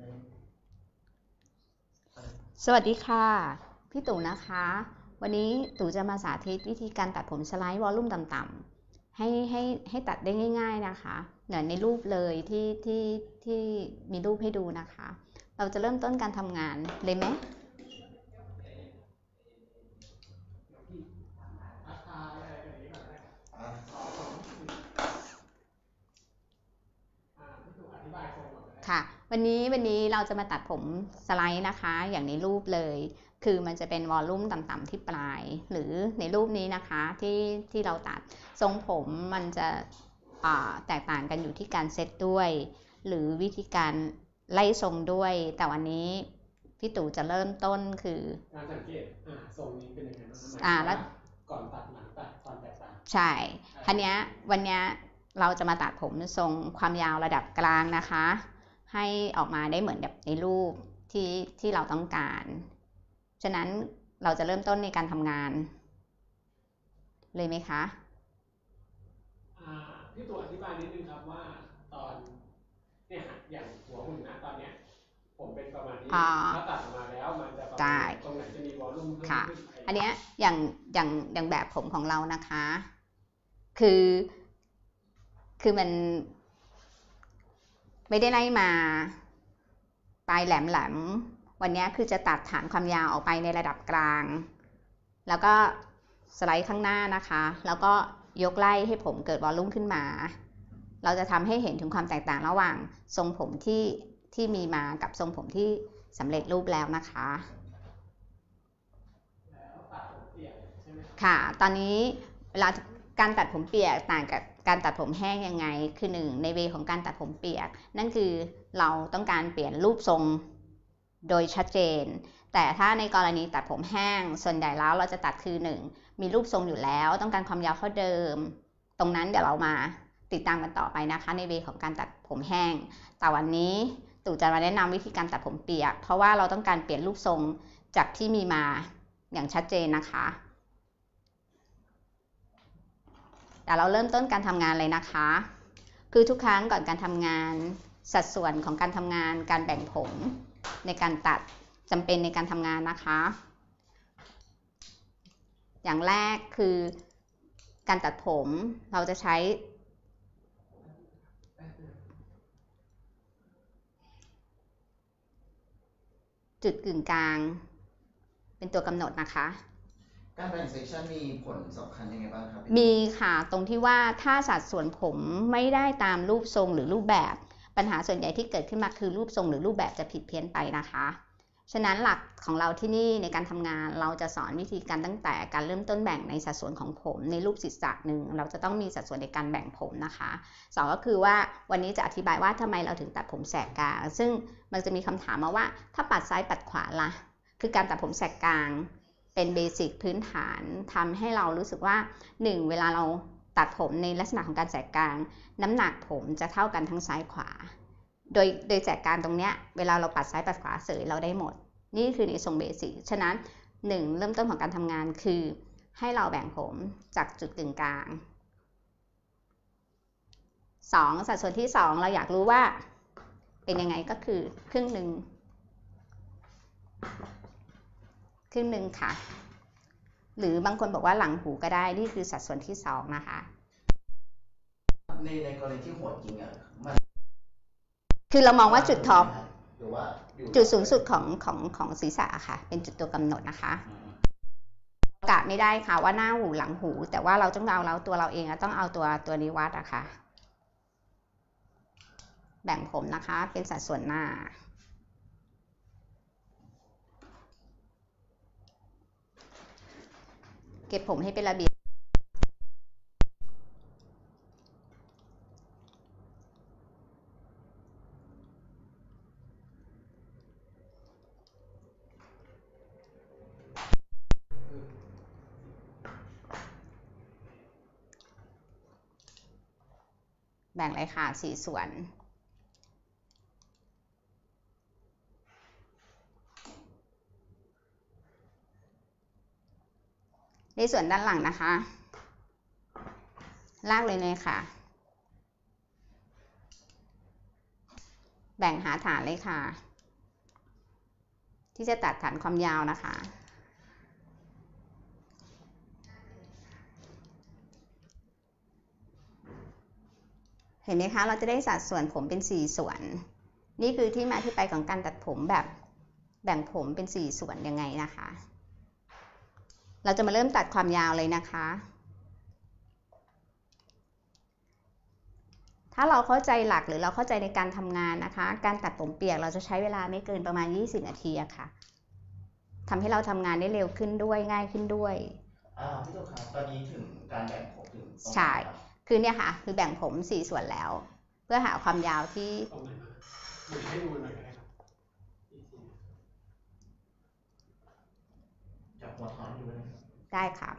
สวัสดีค่ะพี่ตู่นะคะวันนี้ตู่จะมาสาธิตวิธีการตัดผมสไลด์วอลลุ่มต่ำๆให้ตัดได้ง่ายๆนะคะเหมือนในรูปเลยที่มีรูปให้ดูนะคะเราจะเริ่มต้นการทำงานเลยไหมค่ะวันนี้เราจะมาตัดผมสไลด์นะคะอย่างในรูปเลยคือมันจะเป็นวอลลุ่มต่ำๆที่ปลายหรือในรูปนี้นะคะที่เราตัดทรงผมมันจะแตกต่างกันอยู่ที่การเซตด้วยหรือวิธีการไล่ทรงด้วยแต่วันนี้พี่ตู่จะเริ่มต้นคือการสังเกตทรงนี้เป็นยังไงบ้างแล้วก่อนตัดหลังตัดความแตกต่างใช่คันนี้วันนี้เราจะมาตัดผมทรงความยาวระดับกลางนะคะให้ออกมาได้เหมือนแบบในรูปที่เราต้องการฉะนั้นเราจะเริ่มต้นในการทำงานเลยไหมคะพี่ตัวอธิบายนิดนึงครับว่าตอนเนี่ยอย่างหัวหุ่นนะตอนเนี้ยผมเป็นประมาณนี้ถ้าตัดออกมาแล้วมันจะประมาณตรงไหนจะมีวอลลุ่มเพิ่มขึ้นอันนี้อย่างแบบผมของเรานะคะคือมันไม่ได้ไล่มาปลายแหลมวันนี้คือจะตัดฐานความยาวออกไปในระดับกลางแล้วก็สไลด์ข้างหน้านะคะแล้วก็ยกไล่ให้ผมเกิดวอลลุ่มขึ้นมาเราจะทำให้เห็นถึงความแตกต่างระหว่างทรงผมที่มีมากับทรงผมที่สำเร็จรูปแล้วนะคะค่ะตอนนี้เวลาการตัดผมเปียกต่างกับการตัดผมแห้งยังไงคือ1ในเวของการตัดผมเปียกนั่นคือเราต้องการเปลี่ยนรูปทรงโดยชัดเจนแต่ถ้าในกรณีตัดผมแห้งส่วนใหญ่แล้วเราจะตัดคือ1มีรูปทรงอยู่แล้วต้องการความยาวเท่าเดิมตรงนั้นเดี๋ยวเรามาติดตามกันต่อไปนะคะในเวของการตัดผมแห้งแต่วันนี้ตู่จะมาแนะนำวิธีการตัดผมเปียกเพราะว่าเราต้องการเปลี่ยนรูปทรงจากที่มีมาอย่างชัดเจนนะคะแต่เราเริ่มต้นการทำงานเลยนะคะคือทุกครั้งก่อนการทำงานสัดส่วนของการทำงานการแบ่งผมในการตัดจำเป็นในการทำงานนะคะอย่างแรกคือการตัดผมเราจะใช้จุดกึ่งกลางเป็นตัวกำหนดนะคะการแบ่งเซสชันมีผลสำคัญยังไงบ้างครับมีค่ะตรงที่ว่าถ้าสัดส่วนผมไม่ได้ตามรูปทรงหรือรูปแบบปัญหาส่วนใหญ่ที่เกิดขึ้นมาคือรูปทรงหรือรูปแบบจะผิดเพี้ยนไปนะคะฉะนั้นหลักของเราที่นี่ในการทำงานเราจะสอนวิธีการตั้งแต่การเริ่มต้นแบ่งในสัดส่วนของผมในรูปศีรษะหนึ่งเราจะต้องมีสัดส่วนในการแบ่งผมนะคะ2ก็คือว่าวันนี้จะอธิบายว่าทำไมเราถึงตัดผมแสกกลางซึ่งมันจะมีคำถามมาว่าถ้าปัดซ้ายปัดขวาล่ะคือการตัดผมแสกกลางเป็นเบสิกพื้นฐานทำให้เรารู้สึกว่า1เวลาเราตัดผมในลักษณะของการแสกกลางน้ำหนักผมจะเท่ากันทั้งซ้ายขวาโดยแสกกลางตรงเนี้ยเวลาเราปัดซ้ายปัดขวาเสยเราได้หมดนี่คือในทรงเบสิกฉะนั้น1เริ่มต้นของการทำงานคือให้เราแบ่งผมจากจุดกึ่งกลาง2สัดส่วนที่2เราอยากรู้ว่าเป็นยังไงก็คือครึ่งหนึ่งค่ะหรือบางคนบอกว่าหลังหูก็ได้นี่คือสัดส่วนที่2นะคะในกรณีที่หัวจริงอ่ะคือเรามองว่าจุดท็อปจุดสูงสุดของศีรษะค่ะเป็นจุดตัวกำหนดนะคะกะไม่ได้ค่ะว่าหน้าหูหลังหูแต่ว่าเราต้องเอาแล้วตัวเราเองต้องเอาตัวนี้วัดอะค่ะแบ่งผมนะคะเป็นสัดส่วนหน้าเก็บผมให้เป็นระเบียบแบ่งเลยค่ะ4ส่วนในส่วนด้านหลังนะคะลากเลยค่ะแบ่งหาฐานเลยค่ะที่จะตัดฐานความยาวนะคะเห็นไหมคะเราจะได้สัดส่วนผมเป็น4ส่วนนี่คือที่มาที่ไปของการตัดผมแบบแบ่งผมเป็น4ส่วนยังไงนะคะเราจะมาเริ่มตัดความยาวเลยนะคะถ้าเราเข้าใจหลักหรือเราเข้าใจในการทำงานนะคะการตัดผมเปียกเราจะใช้เวลาไม่เกินประมาณ20นาทีอะค่ะทำให้เราทำงานได้เร็วขึ้นด้วยง่ายขึ้นด้วยพี่ตุ๊กครับตอนนี้ถึงการแบ่งผมถึงใช่คือเนี่ยค่ะคือแบ่งผม4ส่วนแล้วเพื่อหาความยาวที่ให้ดูหน่อยได้ครับจับหัวท้องดูได้ได้ครับ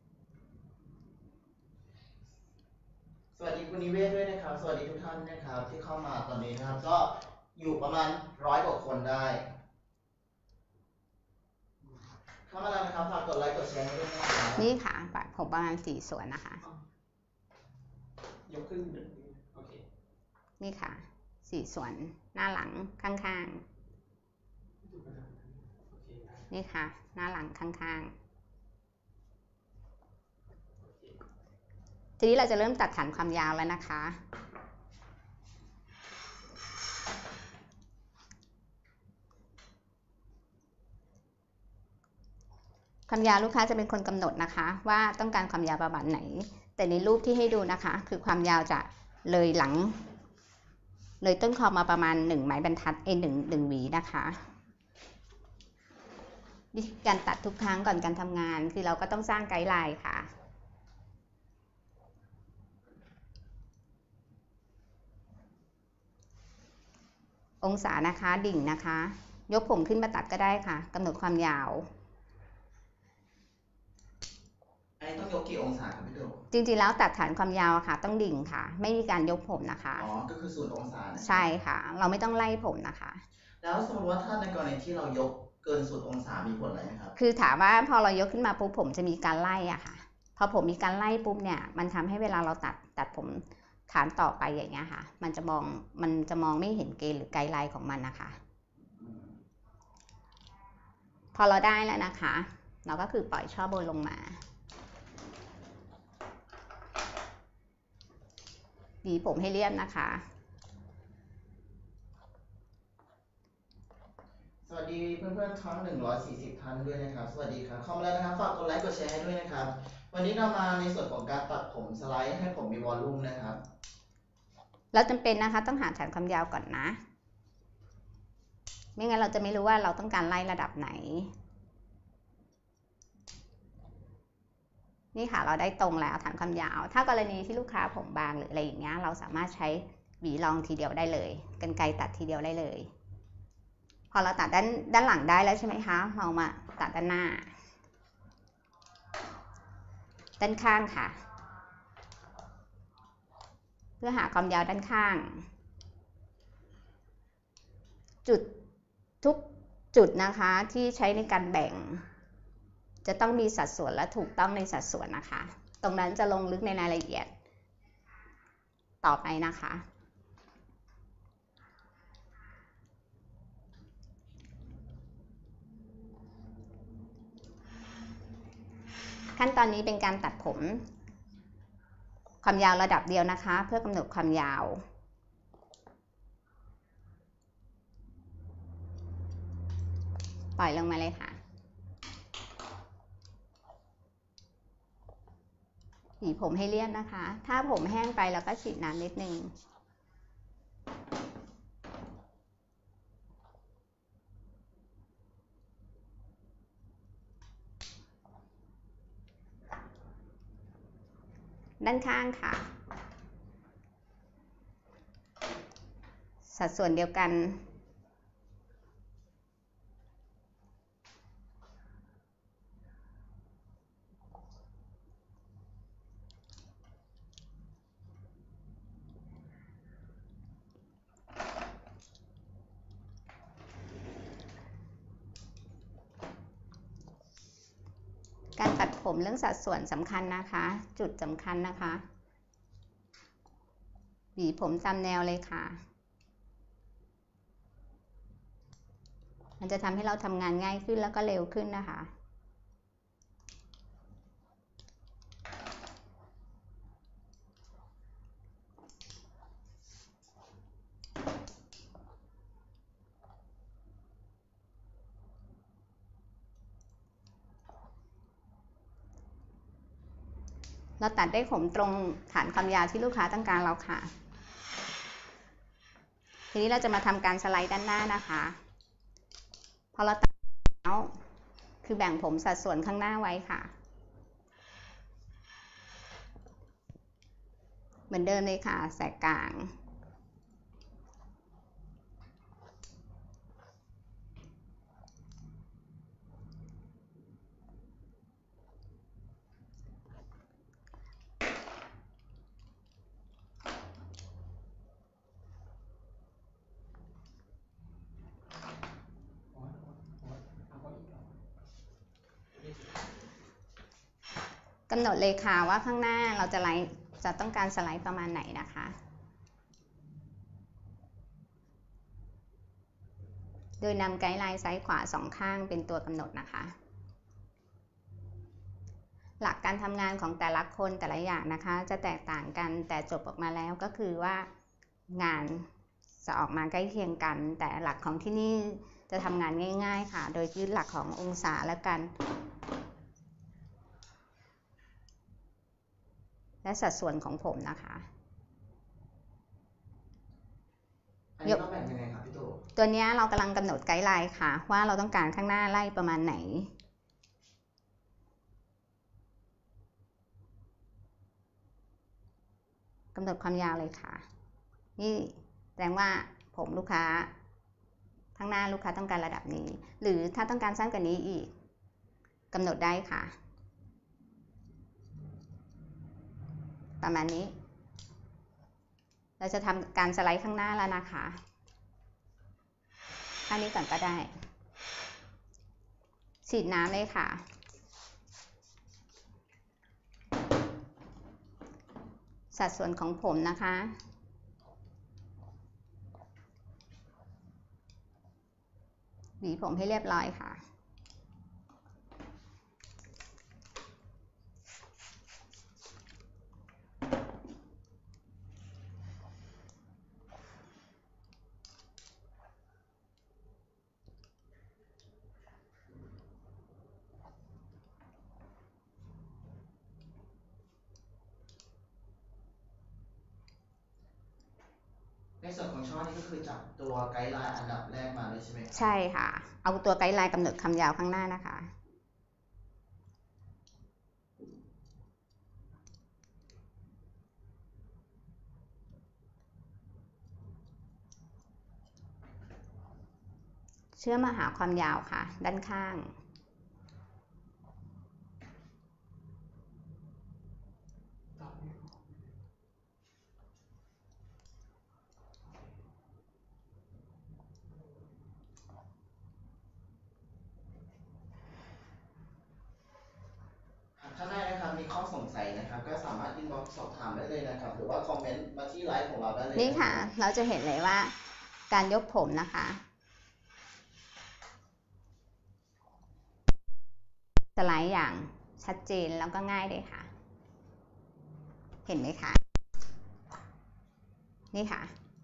สวัสดีคุณนิเวศด้วยนะครับสวัสดีทุกท่านนะครับที่เข้ามาตอนนี้นะครับก็อยู่ประมาณ100กว่าคนได้เข้ามาแล้วนะครับฝากกดไลค์กดแชร์ด้วยนะครับนี่ค่ะผมประมาณ4ส่วนนะคะยกขึ้นโอเคนี่ค่ะ4ส่วนหน้าหลังข้างๆนี่ค่ะหน้าหลังข้างๆทีนี้เราจะเริ่มตัดฐานความยาวแล้วนะคะความยาวลูกค้าจะเป็นคนกำหนดนะคะว่าต้องการความยาวประมาณไหนแต่ในรูปที่ให้ดูนะคะคือความยาวจะเลยหลังเลยต้นคอมาประมาณ1ไม้บรรทัด1หวีนะคะวิธีการตัดทุกครั้งก่อนการทำงานคือเราก็ต้องสร้างไกด์ไลน์ค่ะองศานะคะดิ่งนะคะยกผมขึ้นมาตัดก็ได้ค่ะกำหนดความยาวต้องยกกี่องศาครับพี่ตุ๊กจริงๆแล้วตัดฐานความยาวค่ะต้องดิ่งค่ะไม่มีการยกผมนะคะก็คือ0 องศาใช่ค่ะเราไม่ต้องไล่ผมนะคะแล้วสมมติว่าถ้าในกรณีที่เรายกเกิน0 องศามีผลอะไรไหมครับคือถามว่าพอเรายกขึ้นมาปุ๊บผมจะมีการไล่อะค่ะพอผมมีการไล่ปุ๊บเนี่ยมันทำให้เวลาเราตัดผมฐานต่อไปอย่างเงี้ยค่ะมันจะมองไม่เห็นเกณฑ์หรือไกด์ไลน์ของมันนะคะพอเราได้แล้วนะคะเราก็คือปล่อยช่อโบลงมาหวีผมให้เรียบนะคะสวัสดีเพื่อนๆทั้ง140ท่านด้วยนะครับสวัสดีครับเข้ามาแล้วนะครับฝากกดไลค์กดแชร์ให้ด้วยนะครับวันนี้เรามาในส่วนของการตัดผมสไลด์ให้ผมมีวอลลุ่มนะครับเราจำเป็นนะคะต้องหาฐานความยาวก่อนนะไม่งั้นเราจะไม่รู้ว่าเราต้องการไล่ระดับไหนนี่ค่ะเราได้ตรงแล้วฐานความยาวถ้ากรณีที่ลูกค้าผมบางหรืออะไรอย่างเงี้ยเราสามารถใช้หวีรองทีเดียวได้เลยกรรไกรตัดทีเดียวได้เลยพอเราตัดด้านหลังได้แล้วใช่ไหมคะเรามาตัดด้านหน้าด้านข้างค่ะเพื่อหาความยาวด้านข้างทุกจุดนะคะที่ใช้ในการแบ่งจะต้องมีสัดส่วนและถูกต้องในสัดส่วนนะคะตรงนั้นจะลงลึกในรายละเอียดต่อไปนะคะขั้นตอนนี้เป็นการตัดผมความยาวระดับเดียวนะคะเพื่อกำหนดความยาวปล่อยลงมาเลยค่ะหวีผมให้เรียบนะคะถ้าผมแห้งไปเราก็ฉีดน้ำนิดนึงด้านข้างค่ะสัดส่วนเดียวกันการตัดผมเรื่องสัดส่วนสำคัญนะคะจุดสำคัญนะคะหวีผมตามแนวเลยค่ะมันจะทำให้เราทำงานง่ายขึ้นแล้วก็เร็วขึ้นนะคะเราตัดได้ผมตรงฐานความยาวที่ลูกค้าต้องการแล้วค่ะทีนี้เราจะมาทำการสไลด์ด้านหน้านะคะพอเราตัดแล้วคือแบ่งผมสัดส่วนข้างหน้าไว้ค่ะเหมือนเดิมเลยค่ะแสกกลางกำหนดเลยค่ะว่าข้างหน้าเราจะต้องการสไลด์ประมาณไหนนะคะโดยนำไกด์ไลน์ซ้ายขวาสองข้างเป็นตัวกำหนดนะคะหลักการทำงานของแต่ละคนแต่ละอย่างนะคะจะแตกต่างกันแต่จบออกมาแล้วก็คือว่างานจะออกมาใกล้เคียงกันแต่หลักของที่นี่จะทำงานง่ายๆค่ะโดยยึดหลักขององศาและกันและสัดส่วนของผมนะคะอันนี้เราแบ่งยังไงครับพี่ตู่ตัวนี้เรากำลังกำหนดไกด์ไลน์ค่ะว่าเราต้องการข้างหน้าไล่ประมาณไหนกำหนดความยาวเลยค่ะนี่แสดงว่าผมลูกค้าข้างหน้าลูกค้าต้องการระดับนี้หรือถ้าต้องการสั้นกว่านี้อีกกำหนดได้ค่ะประมาณนี้เราจะทำการสไลด์ข้างหน้าแล้วนะคะข้างนี้ก่อนก็ได้ฉีดน้ำเลยค่ะสัดส่วนของผมนะคะหวีผมให้เรียบร้อยค่ะในส่วนของช่อนี้ก็คือจับตัวไกด์ไลน์อันดับแรกมาเลยใช่ไหมใช่ค่ะเอาตัวไกด์ไลน์กำหนดคำยาวข้างหน้านะคะเชื่อมมาหาความยาวค่ะด้านข้างถ้าได้นะครับมีข้อสงสัยนะครับก็สามารถอินบ็อกซ์สอบถามได้เลยนะครับหรือว่าคอมเมนต์มาที่ไลฟ์ของเราได้เลยนี่ค่ะเราจะเห็นเลยว่าการยกผมนะคะสไลด์อย่างชัดเจนแล้วก็ง่ายเลยค่ะเห็นไหมคะนี่ค่ะ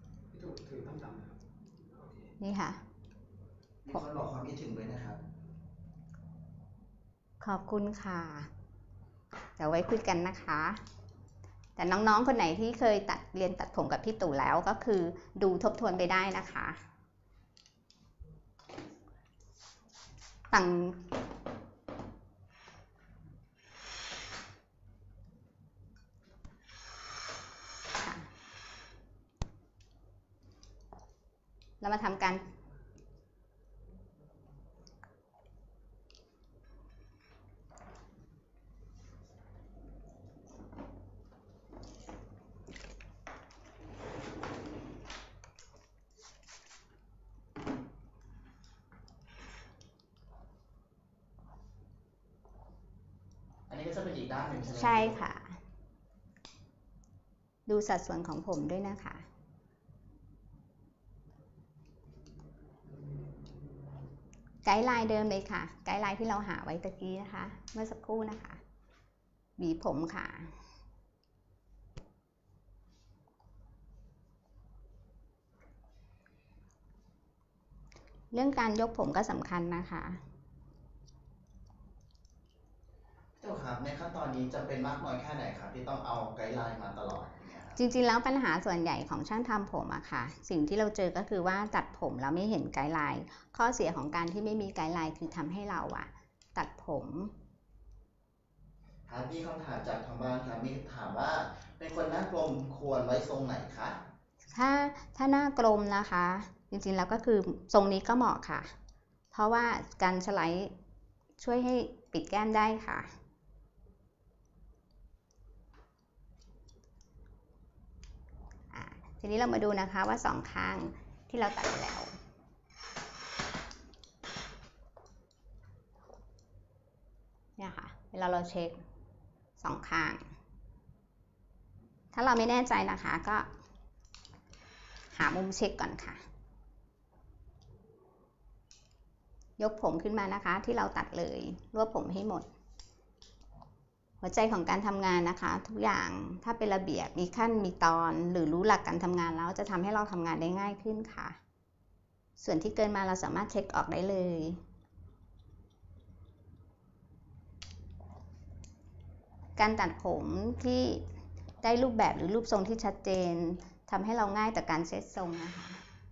นี่ค่ะมีคนบอกความคิดถึงด้วยนะครับขอบคุณค่ะเดี๋ยวไว้คุยกันนะคะแต่น้องๆคนไหนที่เคยเรียนตัดผมกับพี่ตู่แล้วก็คือดูทบทวนไปได้นะคะเรามาทำการจะเป็นอีกด้านหนึ่งใช่ไหมใช่ค่ะดูสัดส่วนของผมด้วยนะคะไกด์ไลน์เดิมเลยค่ะไกด์ไลน์ที่เราหาไว้ตะกี้นะคะเมื่อสักครู่นะคะหวีผมค่ะเรื่องการยกผมก็สำคัญนะคะพี่ตู่ครับในขั้นตอนนี้จะเป็นมากน้อยแค่ไหนครับที่ต้องเอาไกด์ไลน์มาตลอดจริงๆแล้วปัญหาส่วนใหญ่ของช่างทำผมอะค่ะสิ่งที่เราเจอก็คือว่าตัดผมแล้วไม่เห็นไกด์ไลน์ข้อเสียของการที่ไม่มีไกด์ไลน์คือทำให้เราอะตัดผมครับมีคำถามจากทางบ้านครับมีถามว่าเป็นคนหน้ากลมควรไว้ทรงไหนคะถ้าหน้ากลมนะคะจริงๆแล้วก็คือทรงนี้ก็เหมาะค่ะเพราะว่าการสไลด์ช่วยให้ปิดแก้มได้ค่ะทีนี้เรามาดูนะคะว่าสองข้างที่เราตัดแล้วเนี่ยค่ะเวลาเราเช็คสองข้างถ้าเราไม่แน่ใจนะคะก็หามุมเช็คก่อนค่ะยกผมขึ้นมานะคะที่เราตัดเลยรวบผมให้หมดหัวใจของการทำงานนะคะทุกอย่างถ้าเป็นระเบียบมีขั้นมีตอนหรือรู้หลักการทำงานแล้วจะทำให้เราทำงานได้ง่ายขึ้นค่ะส่วนที่เกินมาเราสามารถเช็คออกได้เลยการตัดผมที่ได้รูปแบบหรือรูปทรงที่ชัดเจนทำให้เราง่ายต่อการเซตทรงนะคะ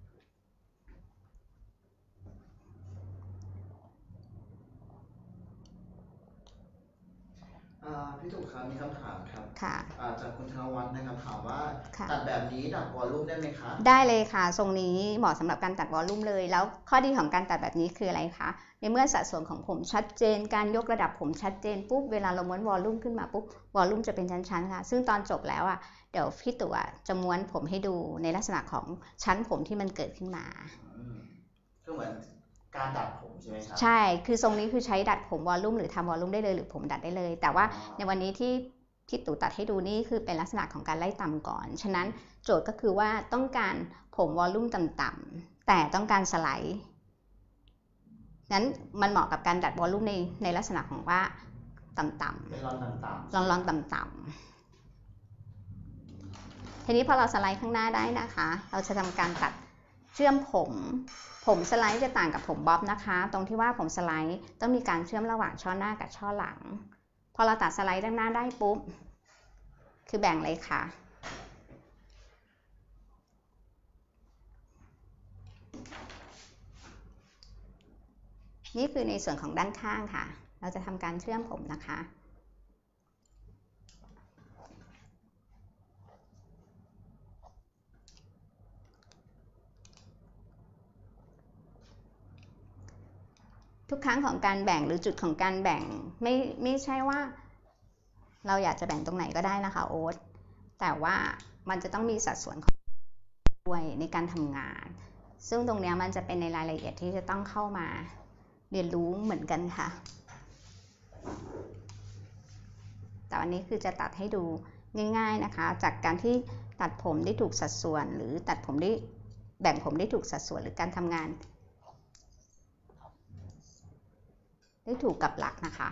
พี่ตู่ครับมีคำถามครับค่ะจากคุณธนวัฒน์นะครับถามว่าตัดแบบนี้ดัดวอลลุ่มได้ไหมคะได้เลยค่ะทรงนี้เหมาะสำหรับการตัดวอลลุ่มเลยแล้วข้อดีของการตัดแบบนี้คืออะไรคะในเมื่อสัดส่วนของผมชัดเจนการยกระดับผมชัดเจนปุ๊บเวลาเราม้วนวอลลุ่มขึ้นมาปุ๊บวอลลุ่มจะเป็นชั้นๆค่ะซึ่งตอนจบแล้วเดี๋ยวพี่ตู่จะม้วนผมให้ดูในลักษณะของชั้นผมที่มันเกิดขึ้นมาก็เหมือนการดัดผมใช่ไหมครับใช่คือทรงนี้คือใช้ดัดผมวอลลุ่มหรือทำวอลลุ่มได้เลยหรือผมดัดได้เลยแต่ว่าในวันนี้ที่พี่ตู่ตัดให้ดูนี่คือเป็นลักษณะของการไล่ต่ำก่อนฉะนั้นโจทย์ก็คือว่าต้องการผมวอลลุ่มต่ำๆแต่ต้องการสไลด์นั้นมันเหมาะกับการดัดวอลลุ่มในลักษณะของว่าต่ำๆเป็นรอนต่ำๆรอนต่ำๆทีนี้พอเราสไลด์ข้างหน้าได้นะคะเราจะทำการตัดเชื่อมผมสไลด์จะต่างกับผมบ๊อบนะคะตรงที่ว่าผมสไลด์ต้องมีการเชื่อมระหว่างช่อหน้ากับช่อหลังพอเราตัดสไลด์ด้านหน้าได้ปุ๊บคือแบ่งเลยค่ะนี่คือในส่วนของด้านข้างค่ะเราจะทำการเชื่อมผมนะคะทุกครั้งของการแบ่งหรือจุดของการแบ่งไม่ใช่ว่าเราอยากจะแบ่งตรงไหนก็ได้นะคะโอ๊ตแต่ว่ามันจะต้องมีสัดส่วนด้วยในการทำงานซึ่งตรงนี้มันจะเป็นในรายละเอียดที่จะต้องเข้ามาเรียนรู้เหมือนกันค่ะแต่วันนี้คือจะตัดให้ดูง่ายๆนะคะจากการที่ตัดผมได้ถูกสัดส่วนหรือตัดผมได้แบ่งผมได้ถูกสัดส่วนหรือการทำงานได้ถูกกับหลักนะคะ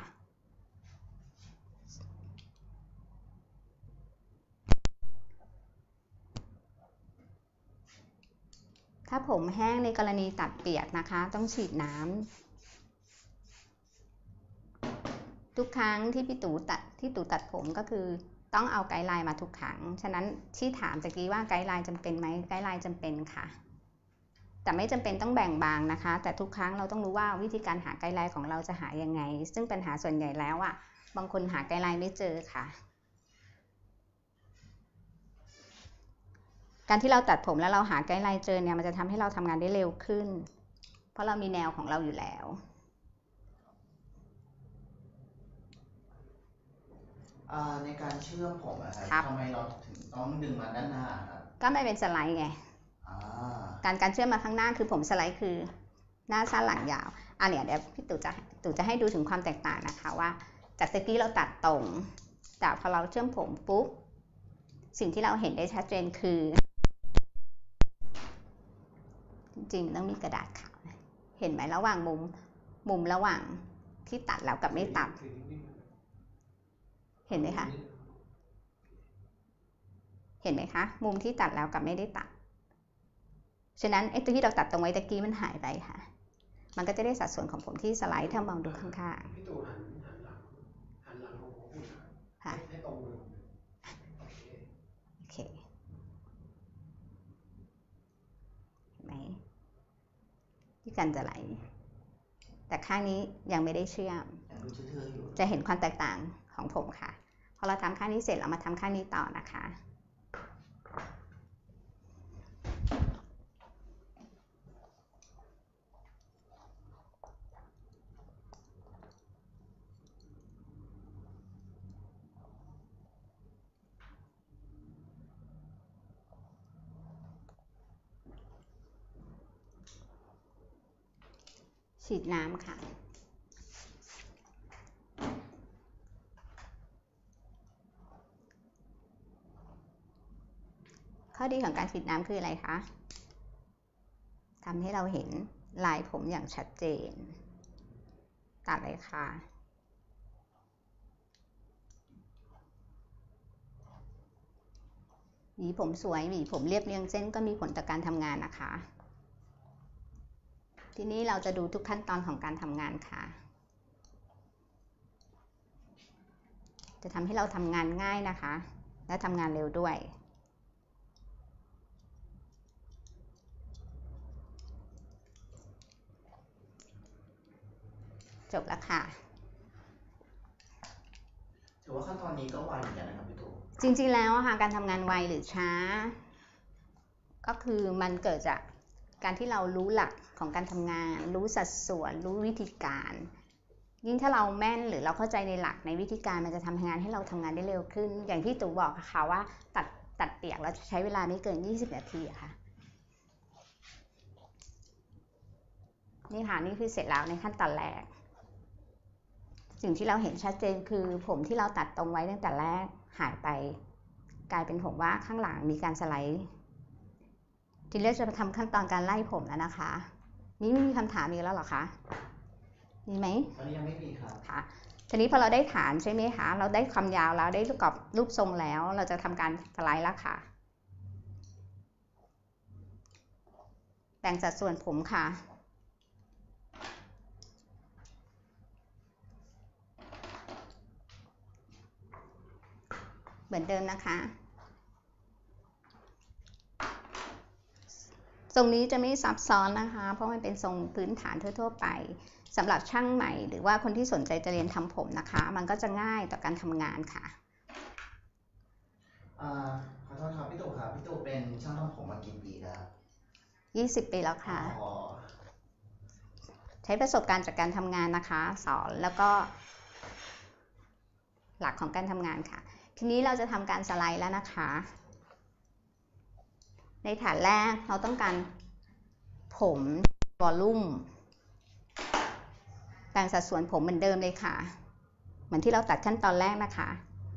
ถ้าผมแห้งในกรณีตัดเปียกนะคะต้องฉีดน้ำทุกครั้งที่ตู่ตัดผมก็คือต้องเอาไกด์ไลน์มาทุกครั้งฉะนั้นที่ถามตะกี้ว่าไกด์ไลน์จำเป็นไหมไกด์ไลน์จำเป็นค่ะแต่ไม่จำเป็นต้องแบ่งบางนะคะแต่ทุกครั้งเราต้องรู้ว่าวิธีการหาไกด์ไลน์ของเราจะหายังไงซึ่งปัญหาส่วนใหญ่แล้วบางคนหาไกด์ไลน์ไม่เจอค่ะการที่เราตัดผมแล้วเราหาไกด์ไลน์เจอเนี่ยมันจะทำให้เราทำงานได้เร็วขึ้นเพราะเรามีแนวของเราอยู่แล้วในการเชื่อมผมนะครับทำไมเราถึงต้องดึงมาด้านหน้าครับก็ไม่เป็นสไลด์ไงการเชื่อมมาข้างหน้าคือผมสไลด์คือหน้าสั้นหลังยาวเนี่ยเดี๋ยวพี่ตู่จะให้ดูถึงความแตกต่างนะคะว่าจากตะกี้เราตัดตรงแต่พอเราเชื่อมผมปุ๊บสิ่งที่เราเห็นได้ชัดเจนคือจริงๆต้องมีกระดาษขาวเห็นไหมระหว่างมุมมุมระหว่างที่ตัดแล้วกับไม่ตัดเห็นไหมคะเห็นไหมคะมุมที่ตัดแล้วกับไม่ได้ตัดฉะนั้นไอ้ตัวที่เราตัดตรงไว้ตะกี้มันหายไปค่ะมันก็จะได้สัดส่วนของผมที่สไลด์ถ้ามองดูข้างๆพี่ตู่หันหลังของผมให้ตรงมือโอเคเห็นไหมที่กันจะไหลแต่ข้างนี้ยังไม่ได้เชื่อมจะเห็นความแตกต่างของผมค่ะพอเราทำข้างนี้เสร็จเรามาทำข้างนี้ต่อนะคะฉีดน้ำค่ะข้อดีของการฉีดน้ำคืออะไรคะทำให้เราเห็นลายผมอย่างชัดเจนตัดเลยค่ะหวีผมสวยหวีผมเรียบเรียงเส้นก็มีผลต่อการทำงานนะคะทีนี้เราจะดูทุกขั้นตอนของการทำงานค่ะจะทำให้เราทำงานง่ายนะคะและทำงานเร็วด้วยจบแล้วค่ะถือว่าขั้นตอนนี้ก็ไวเหมือนกันนะครับพี่ตู่จริงๆแล้วค่ะการทำงานไวหรือช้าก็คือมันเกิดจากการที่เรารู้หลักของการทำงานรู้สัดส่วนรู้วิธีการยิ่งถ้าเราแม่นหรือเราเข้าใจในหลักในวิธีการมันจะทำงานให้เราทำงานได้เร็วขึ้นอย่างที่ตู่บอกค่ะว่าตัดเปียกเราจะใช้เวลาไม่เกิน20นาทีค่ะนี่ค่ะนี่คือเสร็จแล้วในขั้นตอนแรกสิ่งที่เราเห็นชัดเจนคือผมที่เราตัดตรงไว้ตั้งแต่แรกหายไปกลายเป็นผมว่าข้างหลังมีการสไลด์ทีแรกจะทำขั้นตอนการไล่ผมแล้วนะคะนี่ไม่มีคำถามอีกแล้วหรอคะมีไหมตอนนี้ยังไม่มีครับค่ะทีนี้พอเราได้ฐานใช่ไหมคะเราได้ความยาวแล้วได้กรอบรูปทรงแล้วเราจะทำการสไลด์แล้วค่ะแบ่งสัดส่วนผมค่ะเหมือนเดิมนะคะทรงนี้จะไม่ซับซ้อนนะคะเพราะมันเป็นทรงพื้นฐานทั่วๆไปสำหรับช่างใหม่หรือว่าคนที่สนใจจะเรียนทำผมนะคะมันก็จะง่ายต่อการทำงานค่ะขอโทษครับพี่ตู่ครับพี่ตู่เป็นช่างทำผมมากี่ปีแล้ว 20 ปีแล้วค่ะใช้ประสบการณ์จากการทำงานนะคะสอนแล้วก็หลักของการทำงานค่ะทีนี้เราจะทำการสไลด์แล้วนะคะในฐานแรกเราต้องการผมวอลลุ่มแบ่งสัดส่วนผมเหมือนเดิมเลยค่ะเหมือนที่เราตัดขั้นตอนแรกนะคะ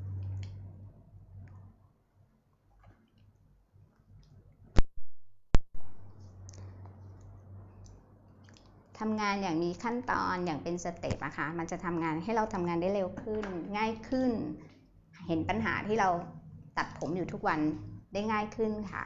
ทำงานอย่างมีขั้นตอนอย่างเป็นสเต็ปนะคะมันจะทำงานให้เราทำงานได้เร็วขึ้นง่ายขึ้นเห็นปัญหาที่เราตัดผมอยู่ทุกวันได้ง่ายขึ้นค่ะ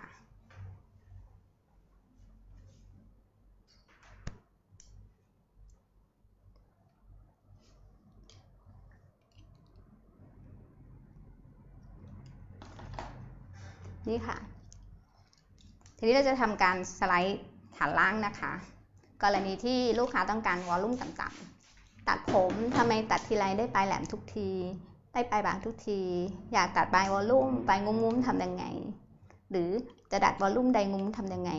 นี่ค่ะทีนี้เราจะทำการสไลด์ฐานล่างนะคะกรณีที่ลูกค้าต้องการวอลลุ่มต่ำๆตัดผมทำไมตัดทีไรได้ปลายแหลมทุกทีได้ปลายบางทุกทีอยากตัดปลายวอลลุ่มปลายงุ้มๆทำยังไงหรือจะดัดวอลลุ่มใดงุ้มทำยังไง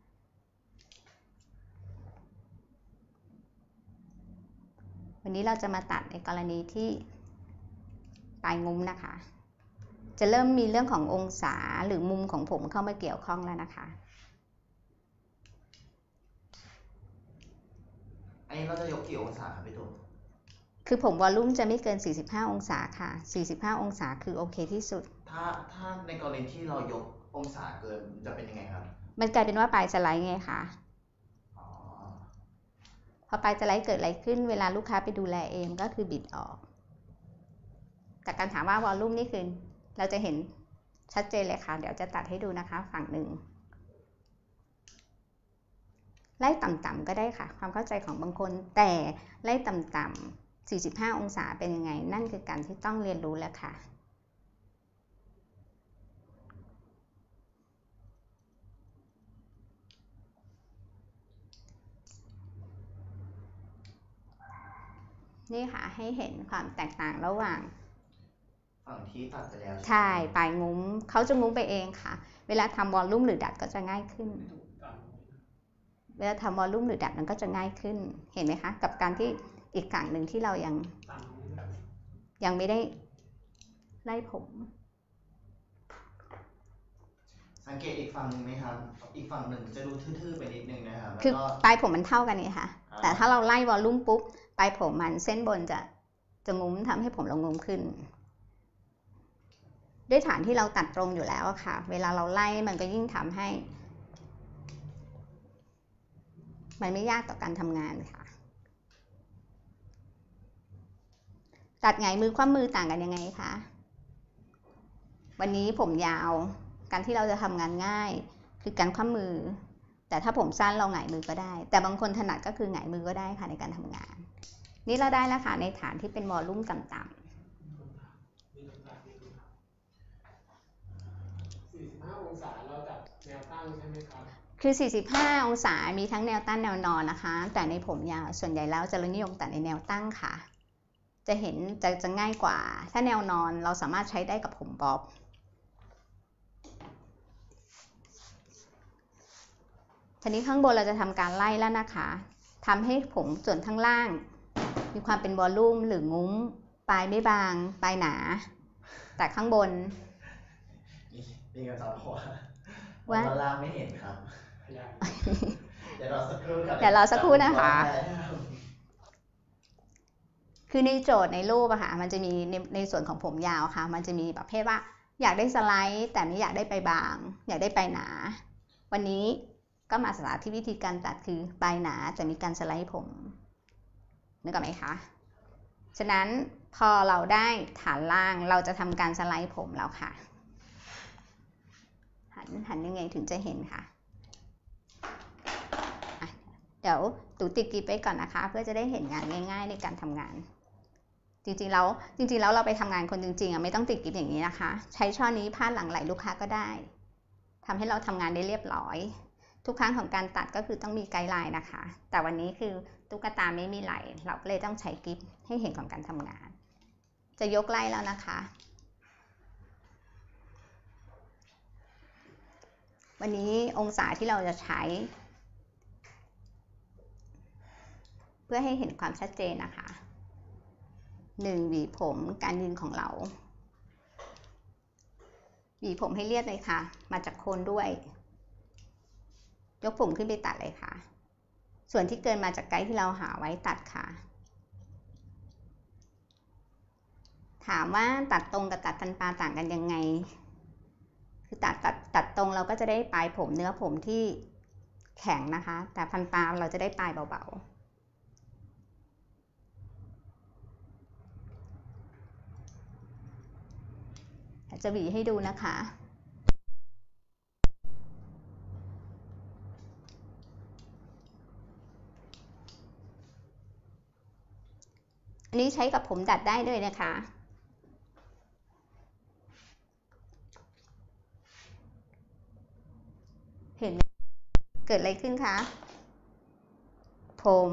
วันนี้เราจะมาตัดในกรณีที่ปลายงุ้มนะคะจะเริ่มมีเรื่องขององศาหรือมุมของผมเข้ามาเกี่ยวข้องแล้วนะคะอันนี้เราจะยกกี่องศาครับพี่ตู่คือผมวอลลุ่มจะไม่เกิน45องศาค่ะ45องศาคือโอเคที่สุดถ้าในกรณีที่เรายกองศาเกินจะเป็นยังไงครับมันกลายเป็นว่าปลายสไลด์ไงคะพอปลายสไลด์เกิดอะไรขึ้นเวลาลูกค้าไปดูแลเองก็คือบิดออกจากการถามว่าวอลลุ่มนี่คือเราจะเห็นชัดเจนเลยค่ะเดี๋ยวจะตัดให้ดูนะคะฝั่งหนึ่งไล่ต่ำๆก็ได้ค่ะความเข้าใจของบางคนแต่ไล่ต่ำๆ45 องศาเป็นยังไงนั่นคือการที่ต้องเรียนรู้แล้วค่ะนี่ค่ะให้เห็นความแตกต่างระหว่างฝั่งที่ตัดไปแล้วใช่ปลายงุ้มเขาจะงุ้มไปเองค่ะเวลาทำวอลลุ่มหรือดัดก็จะง่ายขึ้นเวลาทำวอลลุ่มหรือดัดมันก็จะง่ายขึ้นเห็นไหมคะกับการที่อีกฝั่งหนึ่งที่เรายังไม่ได้ไล่ผมสังเกตอีกฝั่งหนึ่งไหมครับอีกฝั่งหนึ่งจะดูทื่อๆไปนิดนึงนะครับคือปลายผมมันเท่ากันนี่ค่ะแต่ถ้าเราไล่วอลลุ่มปุ๊บปลายผมมันเส้นบนจะงุ้มทำให้ผมเรางุ้มขึ้นด้วยฐานที่เราตัดตรงอยู่แล้วค่ะเวลาเราไล่มันก็ยิ่งทำให้มันไม่ยากต่อการทำงานค่ะตัดไงมือคว่ำมือต่างกันยังไงคะวันนี้ผมยาวการที่เราจะทำงานง่ายคือการคว่ำมือแต่ถ้าผมสั้นเราหงายมือก็ได้แต่บางคนถนัดก็คือหงายมือก็ได้ค่ะในการทำงานนี่เราได้แล้วค่ะในฐานที่เป็นวอลลุ่มต่ำๆ 45 องศาเราจับแนวตั้งใช่ไหมครับคือ45 องศามีทั้งแนวตั้งแนวนอนนะคะแต่ในผมยาวส่วนใหญ่แล้วจะนิยมตัดในแนวตั้งค่ะจะเห็นจะง่ายกว่าถ้าแนวนอนเราสามารถใช้ได้กับผมบ๊อบทีนี้ข้างบนเราจะทำการไล่แล้วนะคะทำให้ผมส่วนข้างล่างมีความเป็นวอลลุ่มหรืองุ้มปลายไม่บางปลายหนาแต่ข้างบนนี่ก็จะบอกว่าล่างไม่เห็นครับเดี๋ยวรอสักครู่นะคะคือในโจทย์ในรูปอะค่ะมันจะมีในส่วนของผมยาวค่ะมันจะมีประเภทว่าอยากได้สไลด์แต่ไม่อยากได้ไปบางอยากได้ไปหนาวันนี้ก็มาสาธิตวิธีการตัดคือปลายหนาจะมีการสไลด์ผมนึกออกไหมคะฉะนั้นพอเราได้ฐานล่างเราจะทำการสไลด์ผมแล้วค่ะหันยังไงถึงจะเห็นค่ะเดี๋ยวตู่ติดกิ๊บไว้ก่อนนะคะเพื่อจะได้เห็นงานง่ายๆในการทำงานจริงๆแล้วเราไปทำงานคนจริงๆไม่ต้องติดกิ๊บอย่างนี้นะคะใช้ช่อนี้พาดหลังไหล่ลูกค้าก็ได้ทำให้เราทำงานได้เรียบร้อยทุกครั้งของการตัดก็คือต้องมีไกด์ไลน์นะคะแต่วันนี้คือตุ๊กตาไม่มีไหล่เราก็เลยต้องใช้กิ๊บให้เห็นของการทำงานจะยกไล่แล้วนะคะวันนี้องศาที่เราจะใช้เพื่อให้เห็นความชัดเจนนะคะ1หวีผมการยืนของเราหวีผมให้เรียบเลยค่ะมาจากโคนด้วยยกผมขึ้นไปตัดเลยค่ะส่วนที่เกินมาจากไกด์ที่เราหาไว้ตัดค่ะถามว่าตัดตรงกับตัดฟันปลาต่างกันยังไงคือตัดตรงเราก็จะได้ปลายผมเนื้อผมที่แข็งนะคะแต่ฟันปลาเราจะได้ปลายเบาๆจะหวีให้ดูนะคะอันนี้ใช้กับผมดัดได้ด้วยนะคะเห็นเกิดอะไรขึ้นคะผม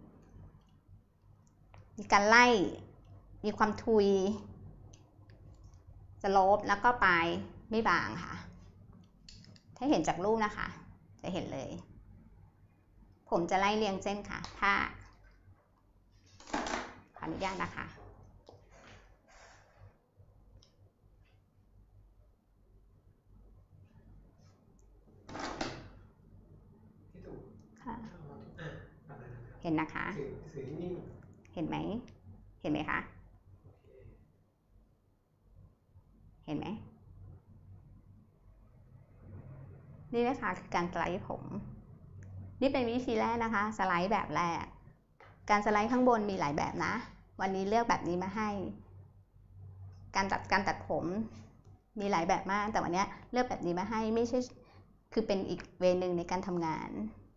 มีการไล่มีความทุยสโลปแล้วก็ปลายไม่บางค่ะถ้าเห็นจากรูปนะคะจะเห็นเลยผมจะไล่เรียงเส้นค่ะถ้าขออนุญาตนะคะเห็นนะคะเห็นไหมเห็นไหมคะเห็นไหมนี่นะคะคือการสไลด์ผมนี่เป็นวิธีแรกนะคะสไลด์แบบแรกการสไลด์ข้างบนมีหลายแบบนะวันนี้เลือกแบบนี้มาให้การตัดผมมีหลายแบบมากแต่วันนี้เลือกแบบนี้มาให้ไม่ใช่คือเป็นอีกเวนึงในการทำงาน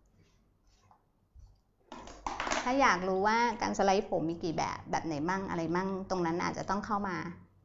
ถ้าอยากรู้ว่าการสไลด์ผมมีกี่แบบไหนมั่งอะไรมั่งตรงนั้นอาจจะต้องเข้ามา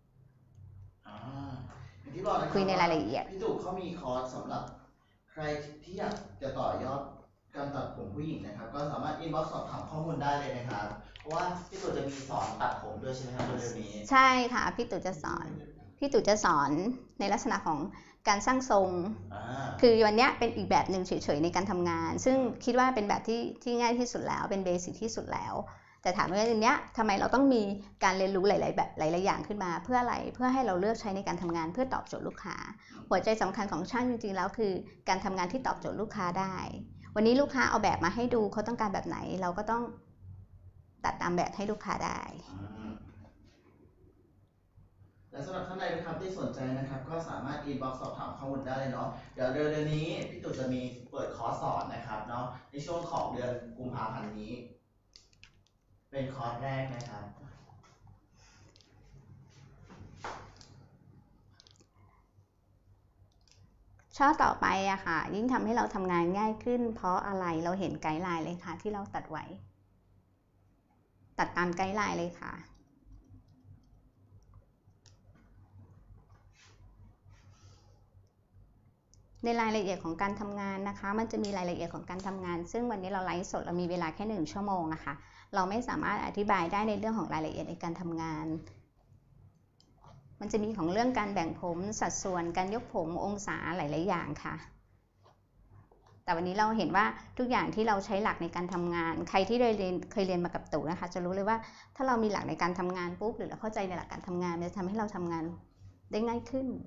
คุยในรายละเอียดพี่ตู่เขามีคอร์สสำหรับใครที่อยากจะต่อยอดการตัดผมผู้หญิงนะครับก็สามารถอินบ็อกซ์สอบถามข้อมูลได้เลยนะครับเพราะว่าพี่ตู่จะมีสอนตัดผมด้วยใช่ไหมครับเร็วๆนี้ใช่ค่ะพี่ตู่จะสอนในลักษณะของการสร้างทรงคือวันนี้เป็นอีกแบบหนึ่งเฉยๆในการทำงานซึ่งคิดว่าเป็นแบบที่ง่ายที่สุดแล้วเป็นเบสิกที่สุดแล้วแต่ถามว่าอันนี้ทำไมเราต้องมีการเรียนรู้หลายๆแบบหลายๆอย่างขึ้นมาเพื่ออะไรเพื่อให้เราเลือกใช้ในการทำงานเพื่อตอบโจทย์ลูกค้าหัวใจสำคัญของช่างจริงๆแล้วคือการทำงานที่ตอบโจทย์ลูกค้าได้วันนี้ลูกค้าเอาแบบมาให้ดูเขาต้องการแบบไหนเราก็ต้องตัดตามแบบให้ลูกค้าได้และสำหรับท่านใดนะครับที่สนใจนะครับก็สามารถอินบ็อกซ์สอบถามข้อมูลได้เลยเนาะเดี๋ยวเดือนนี้พี่ตู่จะมีเปิดคอร์สสอนนะครับเนาะในช่วงของเดือนกุมภาพันธ์นี้เป็นคอร์สแรกนะครับช่อต่อไปอะค่ะยิ่งทำให้เราทำงานง่ายขึ้นเพราะอะไรเราเห็นไกด์ไลน์เลยค่ะที่เราตัดไว้ตัดตามไกด์ไลน์เลยค่ะในรายละเอียดของการทำงานนะคะมันจะมีรายละเอียดของการทำงานซึ่งวันนี้เราไลฟ์สดเรามีเวลาแค่1 ชั่วโมงนะคะเราไม่สามารถอธิบายได้ในเรื่องของรายละเอียดในการทำงานมันจะมีของเรื่องการแบ่งผมสัดส่วนการยกผมองศาหลายๆอย่างค่ะแต่วันนี้เราเห็นว่าทุกอย่างที่เราใช้หลักในการทำงานใครที่เคยเรียนมากับตู่นะคะจะรู้เลยว่าถ้าเรามีหลักในการทำงานปุ๊บหรือเราเข้าใจในหลักการทำงานมันจะทำให้เราทำงานได้ง่ายขึ้น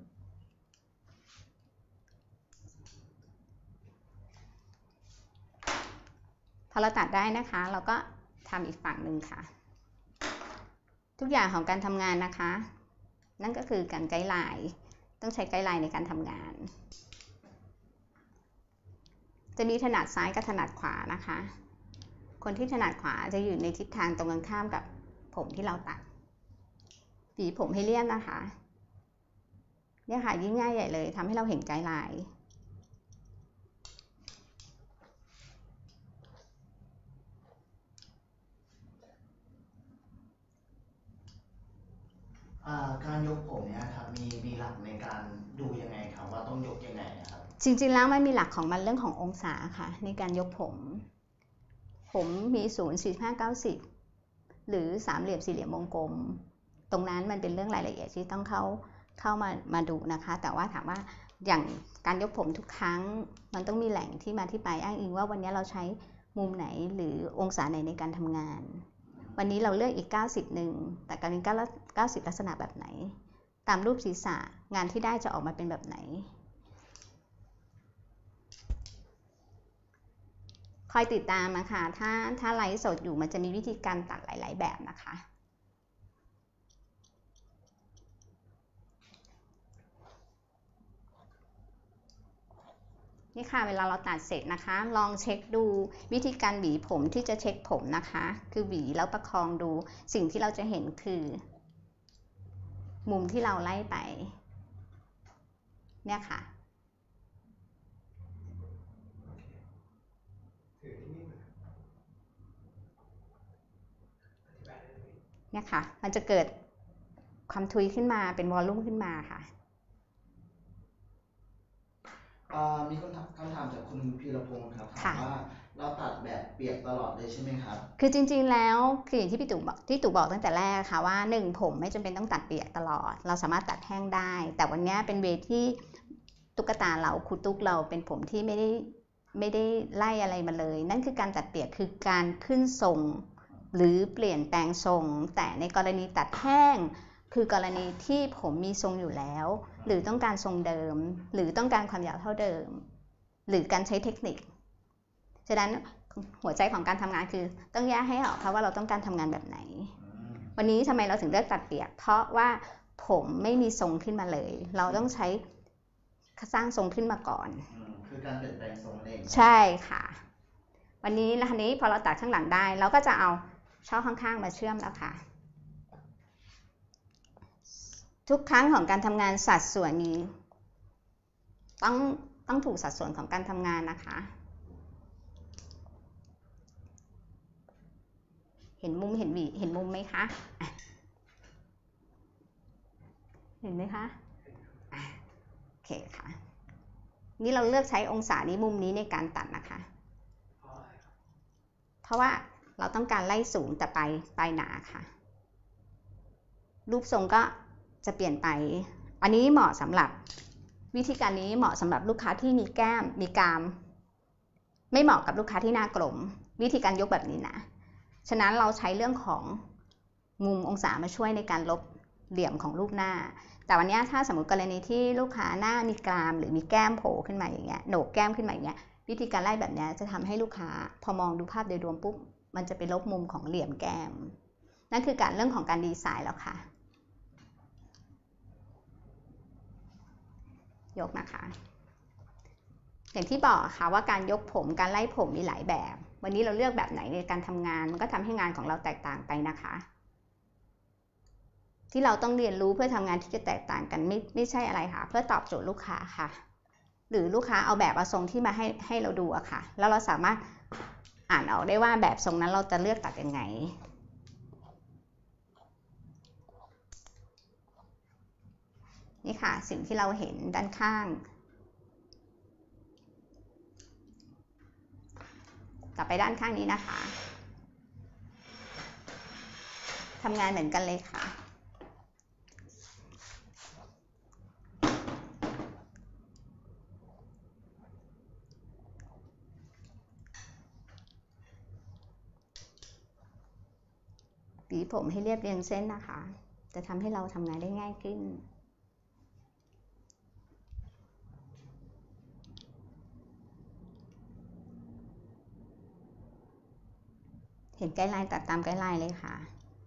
พอเราตัดได้นะคะเราก็ทำอีกฝั่งหนึ่งค่ะทุกอย่างของการทำงานนะคะนั่นก็คือการไกด์ไลน์ต้องใช้ไกด์ไลน์ในการทำงานจะมีถนัดซ้ายกับถนัดขวานะคะคนที่ถนัดขวาจะอยู่ในทิศทางตรงกันข้ามกับผมที่เราตัดหวีผมให้เรียบนะคะเนี่ยค่ะยิ่งง่ายใหญ่เลยทำให้เราเห็นไกด์ไลน์การยกผมเนี่ยครับมีหลักในการดูยังไงครับว่าต้องยกยังไงครับจริงๆแล้วมันมีหลักของมันเรื่องขององศาค่ะในการยกผมมี0 45 90หรือสามเหลี่ยมสี่เหลี่ยมวงกลมตรงนั้นมันเป็นเรื่องรายละเอียดที่ต้องเข้ามาดูนะคะแต่ว่าถามว่าอย่างการยกผมทุกครั้งมันต้องมีแหล่งที่มาที่ไปอ้างอิงว่าวันนี้เราใช้มุมไหนหรือองศาไหนในการทำงานวันนี้เราเลือกอีก90นึงแต่การนี้90ลักษณะแบบไหนตามรูปศีรษะงานที่ได้จะออกมาเป็นแบบไหนคอยติดตามนะคะถ้าไลฟ์สดอยู่มันจะมีวิธีการตัดหลายๆแบบนะคะนี่ค่ะเวลาเราตัดเสร็จนะคะลองเช็คดูวิธีการหวีผมที่จะเช็คผมนะคะคือหวีแล้วประคองดูสิ่งที่เราจะเห็นคือมุมที่เราไล่ไปเนี่ยค่ะเนี่ยค่ะมันจะเกิดความทุยขึ้นมาเป็นวอลลุ่มขึ้นมาค่ะมีคำถามจากคุณพีรพงศ์ครับถามว่าเราตัดแบบเปียกตลอดเลยใช่ไหมครับคือจริงๆแล้วคืออย่างที่พี่ตู่บอกตั้งแต่แรกค่ะว่า1ผมไม่จำเป็นต้องตัดเปียกตลอดเราสามารถตัดแห้งได้แต่วันนี้เป็นเวที่ตุ๊กตาเราครูตุ๊กเราเป็นผมที่ไม่ได้ไล่อะไรมาเลยนั่นคือการตัดเปียกคือการขึ้นทรงหรือเปลี่ยนแปลงทรงแต่ในกรณีตัดแห้งคือกรณีที่ผมมีทรงอยู่แล้วหรือต้องการทรงเดิมหรือต้องการความยาวเท่าเดิมหรือการใช้เทคนิคฉะนั้นหัวใจของการทำงานคือต้องแยกให้ออกค่ะว่าเราต้องการทำงานแบบไหนวันนี้ทำไมเราถึงเลือกตัดเปียกเพราะว่าผมไม่มีทรงขึ้นมาเลยเราต้องใช้สร้างทรงขึ้นมาก่อนคือการเปลี่ยนแปลงทรงเองใช่ค่ะวันนี้พอเราตัดข้างหลังได้เราก็จะเอาช่อข้างๆมาเชื่อมแล้วค่ะทุกครั้งของการทำงานสัดส่วนมีต้องถูกสัดส่วนของการทำงานนะคะเห็นมุมเห็นหวีเห็นมุมไหมคะเห็นไหมคะโอเคค่ะนี่เราเลือกใช้องศานี้มุมนี้ในการตัดนะคะเพราะว่าเราต้องการไล่สูงแต่ปลายหนาค่ะรูปทรงก็จะเปลี่ยนไปอันนี้เหมาะสำหรับวิธีการนี้เหมาะสำหรับลูกค้าที่มีแก้มมีกรามไม่เหมาะกับลูกค้าที่หน้ากลมวิธีการยกแบบนี้นะฉะนั้นเราใช้เรื่องของมุมองศามาช่วยในการลบเหลี่ยมของรูปหน้าแต่วันนี้ถ้าสมมติกรณีที่ลูกค้าหน้ามีกรามหรือมีแก้มโผล่ขึ้นมาอย่างเงี้ยโหนกแก้มขึ้นมาอย่างเงี้ยวิธีการไล่แบบนี้จะทำให้ลูกค้าพอมองดูภาพโดยรวมปุ๊บมันจะไปลบมุมของเหลี่ยมแก้มนั่นคือการเรื่องของการดีไซน์แล้วค่ะยกนะคะอย่างที่บอกค่ะว่าการยกผมการไล่ผมมีหลายแบบวันนี้เราเลือกแบบไหนในการทำงานมันก็ทำให้งานของเราแตกต่างไปนะคะที่เราต้องเรียนรู้เพื่อทำงานที่จะแตกต่างกันไม่ใช่อะไรค่ะเพื่อตอบโจทย์ลูกค้าค่ะหรือลูกค้าเอาแบบทรงที่มาให้เราดูอะค่ะแล้วเราสามารถอ่านออกได้ว่าแบบทรงนั้นเราจะเลือกตัดยังไงนี่ค่ะสิ่งที่เราเห็นด้านข้างต่อไปด้านข้างนี้นะคะทำงานเหมือนกันเลยค่ะหวีผมให้เรียบเรียงเส้นนะคะจะทำให้เราทำงานได้ง่ายขึ้นเห็นไกด์ไลน์ตัดตามไกด์ไลน์เลยค่ะ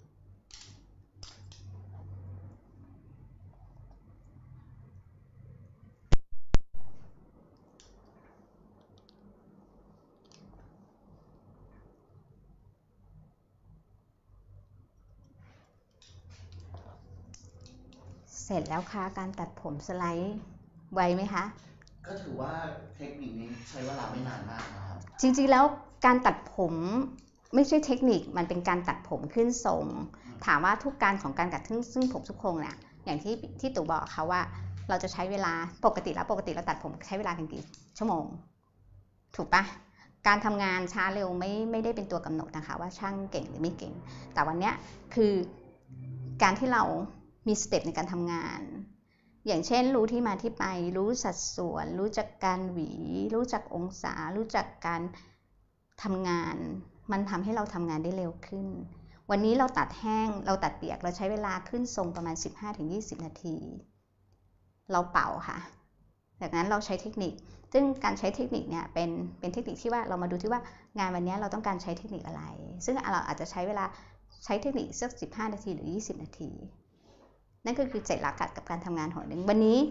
เสร็จแล้วค่ะการตัดผมสไลด์ไวไหมคะก็ถือว่าเทคนิคนี้ใช้เวลาไม่นานมากนะครับจริงๆแล้วการตัดผมไม่ใช่เทคนิคมันเป็นการตัดผมขึ้นทรงถามว่าทุกการของการตัดซึ่งผมทุกโครงเนี่ยอย่างที่ตู่บอกเขาว่าเราจะใช้เวลาปกติเราตัดผมใช้เวลากันกี่ชั่วโมงถูกปะการทำงานช้าเร็วไม่ได้เป็นตัวกำหนดนะคะว่าช่างเก่งหรือไม่เก่งแต่วันนี้คือการที่เรามีสเต็ปในการทำงานอย่างเช่นรู้ที่มาที่ไปรู้สัดส่วนรู้จักการหวีรู้จักองศารู้จักการทำงานมันทำให้เราทำงานได้เร็วขึ้นวันนี้เราตัดแห้งเราตัดเปียกเราใช้เวลาขึ้นทรงประมาณ 15-20 นาทีเราเป่าค่ะจากนั้นเราใช้เทคนิคซึ่งการใช้เทคนิคเนี่ยเป็นเทคนิคที่ว่าเรามาดูที่ว่างานวันนี้เราต้องการใช้เทคนิคอะไรซึ่งเราอาจจะใช้เวลาใช้เทคนิคสัก15 นาทีหรือ20 นาทีนั่นก็คือเสร็จหลักกับการทำงานหนึ่งวันนี้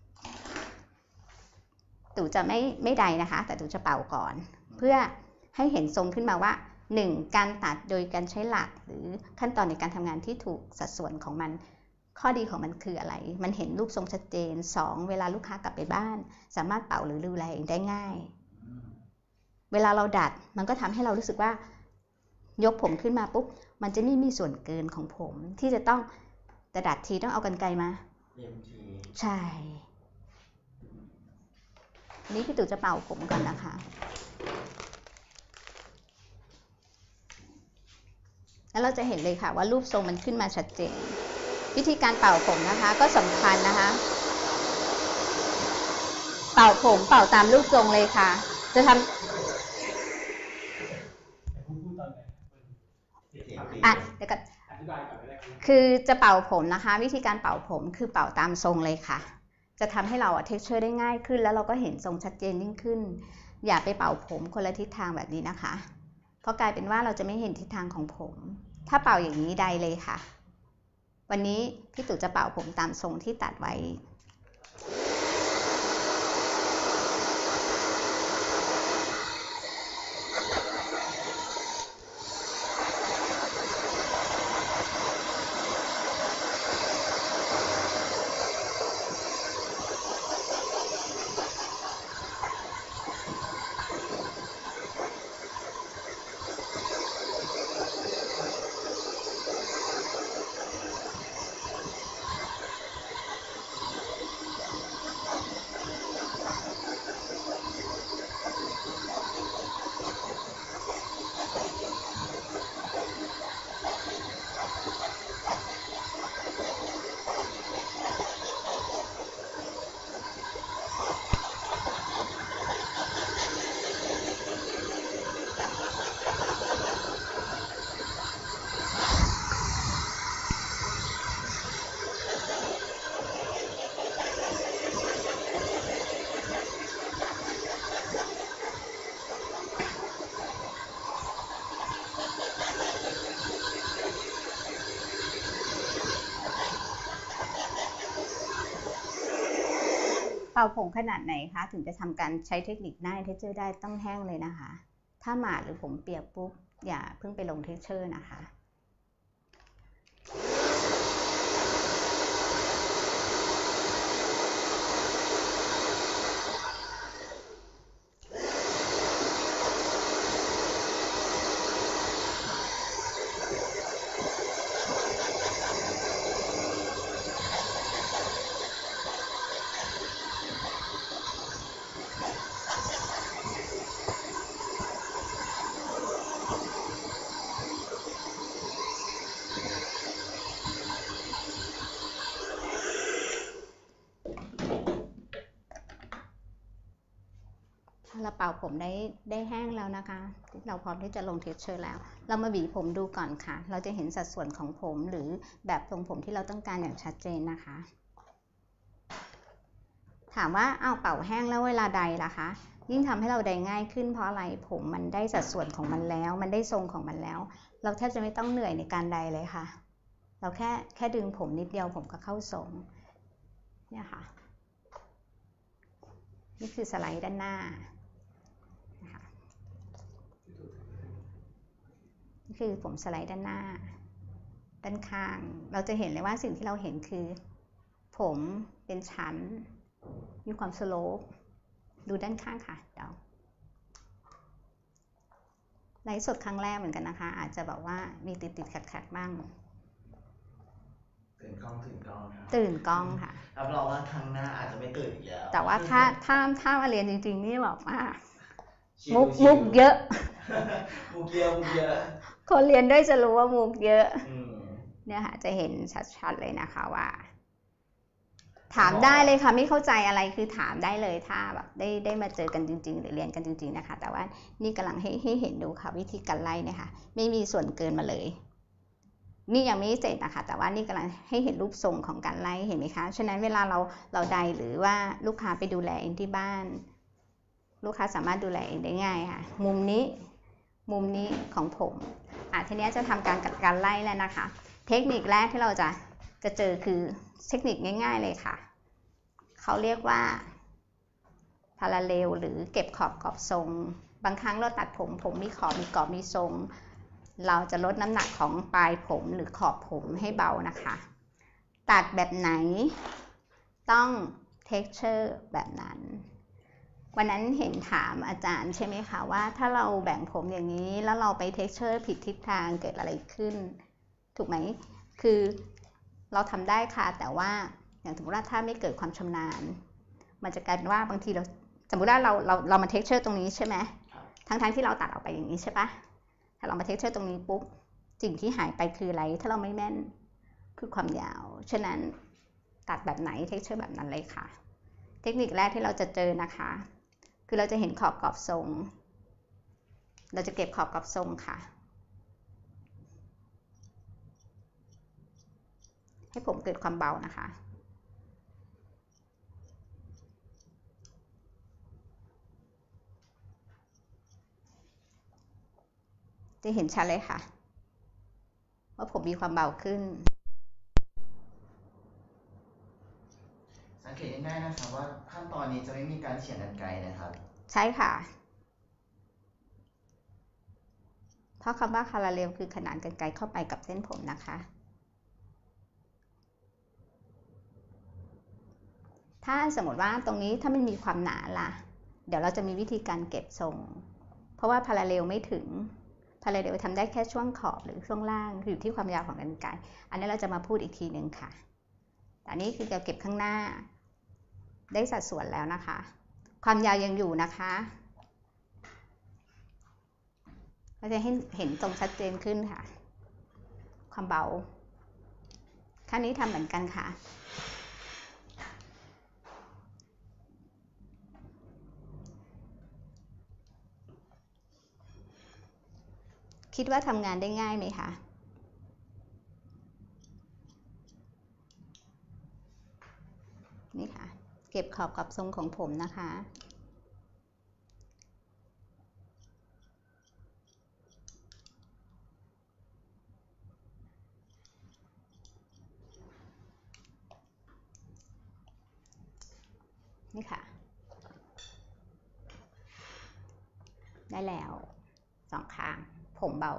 ตู่จะไม่ใดนะคะแต่ตู่จะเป่าก่อนเพื่อให้เห็นทรงขึ้นมาว่า 1. การตัดโดยการใช้หลักหรือขั้นตอนในการทำงานที่ถูกสัดส่วนของมันข้อดีของมันคืออะไรมันเห็นรูปทรงชัดเจน 2. เวลาลูกค้ากลับไปบ้านสามารถเป่าหรือดูแลเองได้ง่ายเวลาเราดัดมันก็ทำให้เรารู้สึกว่ายกผมขึ้นมาปุ๊บมันจะไม่มีส่วนเกินของผมที่จะต้องแต่ดัดทีต้องเอากรรไกรมาใช่นี่พี่ตู่จะเป่าผมก่อนนะคะแล้วเราจะเห็นเลยค่ะว่ารูปทรงมันขึ้นมาชัดเจนวิธีการเป่าผมนะคะก็สำคัญนะคะเป่าผมเป่าตามรูปทรงเลยค่ะจะทำเดี๋ยวกันคือจะเป่าผมนะคะวิธีการเป่าผมคือเป่าตามทรงเลยค่ะจะทำให้เราเทคเชอร์ได้ง่ายขึ้นแล้วเราก็เห็นทรงชัดเจนยิ่งขึ้นอย่าไปเป่าผมคนละทิศทางแบบนี้นะคะเพราะกลายเป็นว่าเราจะไม่เห็นทิศทางของผมถ้าเป่าอย่างนี้ได้เลยค่ะวันนี้พี่ตู่จะเป่าผมตามทรงที่ตัดไว้เป่าผมขนาดไหนคะถึงจะทำการใช้เทคนิคหน้าเทคเจอร์ได้ต้องแห้งเลยนะคะถ้าหมาดหรือผมเปียกปุ๊บอย่าเพิ่งไปลงเทคเจอร์นะคะเราเป่าผมได้แห้งแล้วนะคะเราพร้อมที่จะลงเทคเจอร์แล้วเรามาหวีผมดูก่อนค่ะเราจะเห็นสัดส่วนของผมหรือแบบทรงผมที่เราต้องการอย่างชัดเจนนะคะถามว่าเป่าแห้งแล้วเวลาใดล่ะคะยิ่งทำให้เราใดง่ายขึ้นเพราะอะไรผมมันได้สัดส่วนของมันแล้วมันได้ทรงของมันแล้วเราแทบจะไม่ต้องเหนื่อยในการใดเลยค่ะเราแค่ดึงผมนิดเดียวผมก็เข้าทรงเนี่ยค่ะนี่คือสไลด์ด้านหน้านี่คือผมสไลด์ด้านหน้าด้านข้างเราจะเห็นเลยว่าสิ่งที่เราเห็นคือผมเป็นชั้นมีความสโลปดูด้านข้างค่ะเดี๋ยวไลฟ์สดครั้งแรกเหมือนกันนะคะอาจจะแบบว่ามีติดขัดบ้างตื่นกล้องครับตื่นกล้องค่ะรับรองว่าครั้งหน้าอาจจะไม่ตื่นอีกแล้วแต่ว่าถ้ามาเรียนจริงๆนี่บอกว่ามุกเยอะมุกเยอะคนเรียนด้วยจะรู้ว่ามุกเยอะเนี่ยค่ะจะเห็นชัดๆเลยนะคะว่าถามได้เลยค่ะไม่เข้าใจอะไรคือถามได้เลยถ้าแบบได้มาเจอกันจริงๆหรือเรียนกันจริงๆนะคะแต่ว่านี่กำลังให้เห็นดูค่ะวิธีการไล่เนี่ยค่ะไม่มีส่วนเกินมาเลยนี่ยังไม่เสร็จนะคะแต่ว่านี่กำลังให้เห็นรูปทรงของการไล่เห็นไหมคะฉะนั้นเวลาเราใดหรือว่าลูกค้าไปดูแลเองที่บ้านลูกค้าสามารถดูแลเองได้ง่ายค่ะมุมนี้ของผมทีนี้จะทำการไล่แล้วนะคะเทคนิคแรกที่เราจะเจอคือเทคนิคง่ายๆเลยค่ะเขาเรียกว่าพาราเลลหรือเก็บขอบทรงบางครั้งเราตัดผมมีขอบมีกรอบมีทรงเราจะลดน้ำหนักของปลายผมหรือขอบผมให้เบานะคะตัดแบบไหนต้อง texture แบบนั้นวันนั้นเห็นถามอาจารย์ใช่ไหมคะว่าถ้าเราแบ่งผมอย่างนี้แล้วเราไป texture ผิดทิศทางเกิดอะไรขึ้นถูกไหมคือเราทำได้ค่ะแต่ว่าอย่างสมมติว่าถ้าไม่เกิดความชำนาญมันจะกลายเป็นว่าบางทีเราสมมติว่าเรามา texture ตรงนี้ใช่ไหมทั้งที่เราตัดออกไปอย่างนี้ใช่ปะถ้าเรามา texture ตรงนี้ปุ๊บสิ่งที่หายไปคืออะไรถ้าเราไม่แม่นคือความยาวฉะนั้นตัดแบบไหน texture แบบนั้นเลยค่ะเทคนิคแรกที่เราจะเจอนะคะคือเราจะเห็นขอบกรอบทรงเราจะเก็บขอบกรอบทรงค่ะให้ผมเกิดความเบานะคะจะเห็นชัดเลยค่ะว่าผมมีความเบาขึ้นสังเกตง่ายๆนะครับว่าขั้นตอนนี้จะไม่มีการเฉียงกรรไกรนะครับใช่ค่ะเพราะคำว่าคาราเลลคือขนานกรรไกรเข้าไปกับเส้นผมนะคะถ้าสมมติว่าตรงนี้ถ้ามันมีความหนาล่ะเดี๋ยวเราจะมีวิธีการเก็บทรงเพราะว่าพาราเลลไม่ถึงพาราเลลทำได้แค่ช่วงขอบหรือช่วงล่างอยู่ที่ความยาวของกรรไกรอันนี้เราจะมาพูดอีกทีหนึ่งค่ะแต่นี่คือจะเก็บข้างหน้าได้สัดส่วนแล้วนะคะความยาวยังอยู่นะคะเราจะให้เห็นตรงชัดเจนขึ้นค่ะความเบาข้างนี้ทำเหมือนกันค่ะคิดว่าทำงานได้ง่ายไหมคะนี่ค่ะเก็บขอบกับทรงของผมนะคะนี่ค่ะได้แล้ว2 ข้างผมเบา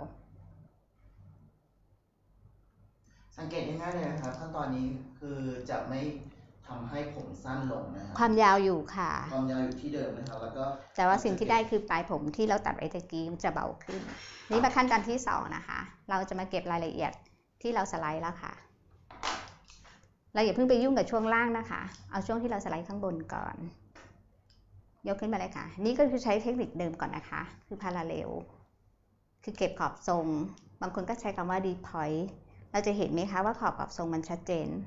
สังเกตง่ายๆเลยนะครับขั้นตอนนี้คือจะไม่ทำให้ผมสั้นลงนะครับความยาวอยู่ค่ะความยาวอยู่ที่เดิมนะครับแล้วก็แต่ว่าสิ่งที่ได้คือปลายผมที่เราตัดไว้ตะกี้มันจะเบาขึ้นนี่มาขั้นตอนที่2นะคะเราจะมาเก็บรายละเอียดที่เราสไลด์แล้วค่ะเราอย่าเพิ่งไปยุ่งกับช่วงล่างนะคะเอาช่วงที่เราสไลด์ข้างบนก่อนยกขึ้นมาเลยค่ะนี่ก็คือใช้เทคนิคเดิมก่อนนะคะคือพาราเรลคือเก็บขอบทรงบางคนก็ใช้คำว่าดีพอยต์เราจะเห็นไหมคะว่าขอบทรงมันชัดเจน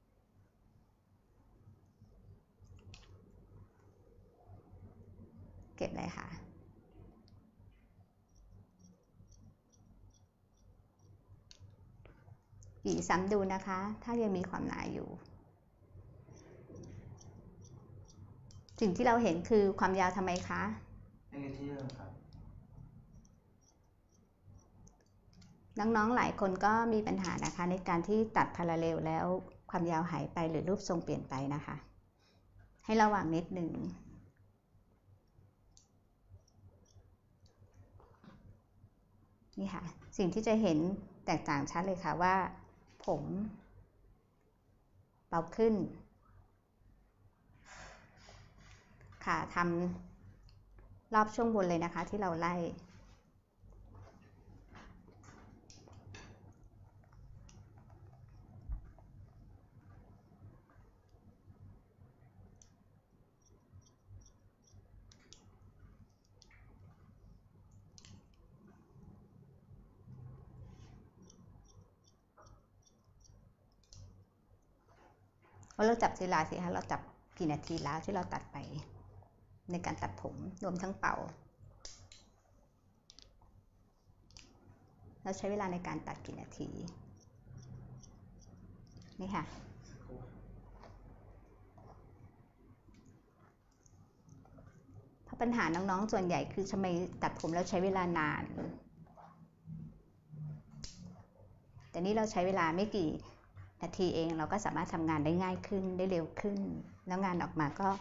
เก็บเลยค่ะหวีซ้ำดูนะคะถ้ายังมีความหนาอยู่สิ่งที่เราเห็นคือความยาวทำไมคะอยู่ที่เดิมครับน้องๆหลายคนก็มีปัญหานะคะในการที่ตัดพาราเรลแล้วความยาวหายไปหรือรูปทรงเปลี่ยนไปนะคะให้ระวังนิดหนึ่งนี่ค่ะสิ่งที่จะเห็นแตกต่างชัดเลยค่ะว่าผมเบาขึ้นค่ะทำรอบช่วงบนเลยนะคะที่เราไล่เราจับเวลาสิคะเราจับกี่นาทีแล้วที่เราตัดไปในการตัดผมรวมทั้งเป่าเราใช้เวลาในการตัดกี่นาทีนี่ค่ะเพราะปัญหาน้องๆส่วนใหญ่คือทำไมตัดผมแล้วใช้เวลานานแต่นี่เราใช้เวลาไม่กี่นาทีเองเราก็สามารถทำงานได้ง่ายขึ้นได้เร็วขึ้นแล้วงานออกมาก็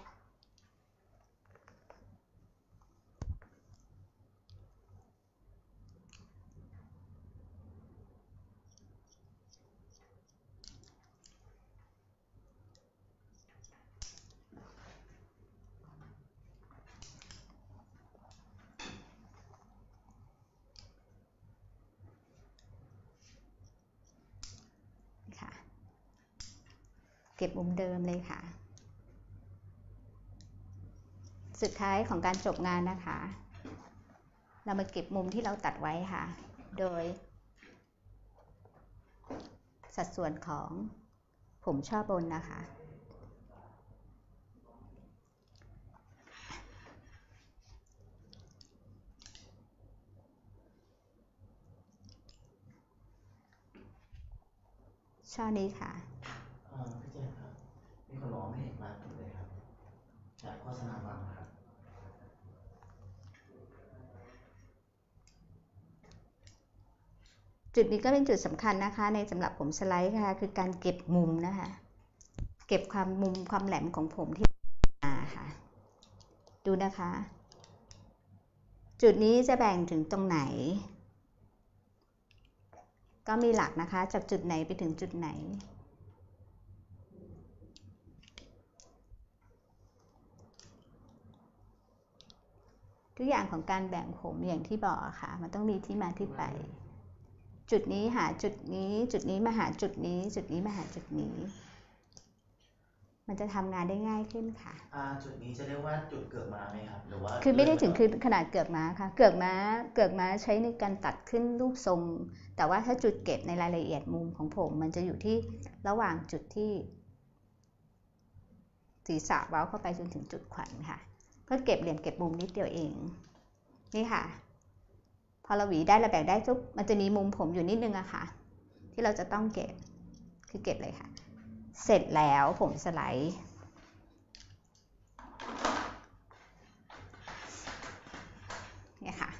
เก็บมุมเดิมเลยค่ะสุดท้ายของการจบงานนะคะเรามาเก็บมุมที่เราตัดไว้ค่ะโดยสัดส่วนของผมช่อบนนะคะช่อนี้ค่ะพี่เจนครับมีคนบอกไม่เห็นมากเลยครับจากโฆษณาบางครับจุดนี้ก็เป็นจุดสำคัญนะคะในสำหรับผมสไลด์ค่ะคือการเก็บมุมนะคะเก็บความมุมความแหลมของผมที่มาค่ะดูนะคะจุดนี้จะแบ่งถึงตรงไหนก็มีหลักนะคะจากจุดไหนไปถึงจุดไหนทุกอย่างของการแบ่งผมอย่างที่บอกค่ะมันต้องมีที่มาที่ไปจุดนี้หาจุดนี้จุดนี้มาหาจุดนี้จุดนี้มาหาจุดนี้มันจะทำงานได้ง่ายขึ้นค่ะจุดนี้จะเรียกว่าจุดเกือกม้าไหมครับหรือว่าคือไม่ได้ถึงคือขนาดเกือกม้าค่ะเกือกม้าใช้ในการตัดขึ้นรูปทรงแต่ว่าถ้าจุดเก็บในรายละเอียดมุมของผมมันจะอยู่ที่ระหว่างจุดที่ศีรษะเว้าเข้าไปจนถึงจุดขวัญค่ะก็เก็บเหลี่ยมเก็บมุมนิดเดียวเองนี่ค่ะพอเราหวีได้เราแบ่งได้ทุกมันจะมีมุมผมอยู่นิดนึงอะค่ะที่เราจะต้องเก็บคือเก็บเลยค่ะเสร็จแล้วผมสไลด์เนี่ยค่ะ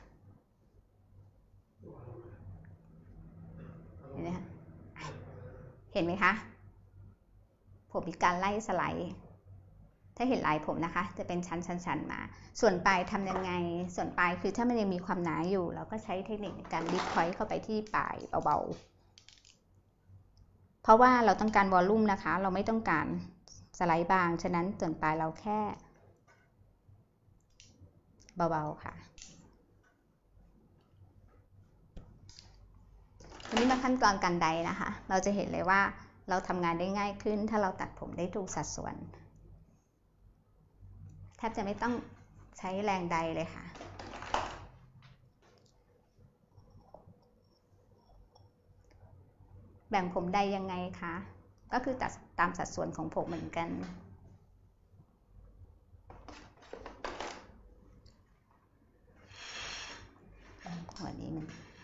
เห็นไหมคะผมมีการไล่สไลด์ถ้าเห็นลายผมนะคะจะเป็นชั้นๆมาส่วนปลายทำยังไงส่วนปลายคือถ้ามันยังมีความหนาอยู่เราก็ใช้เทคนิคในการดิฟพอยต์เข้าไปที่ปลายเบาๆเพราะว่าเราต้องการวอลลุ่มนะคะเราไม่ต้องการสไลด์บางฉะนั้นส่วนปลายเราแค่เบาๆค่ะทีนี้มาขั้นตอนการไดนะคะเราจะเห็นเลยว่าเราทำงานได้ง่ายขึ้นถ้าเราตัดผมได้ถูกสัดส่วนแทบจะไม่ต้องใช้แรงไดเลยค่ะแบ่งผมไดยังไงคะก็คือตัดตามสัดส่วนของผมเหมือนกันหัวนี้มัน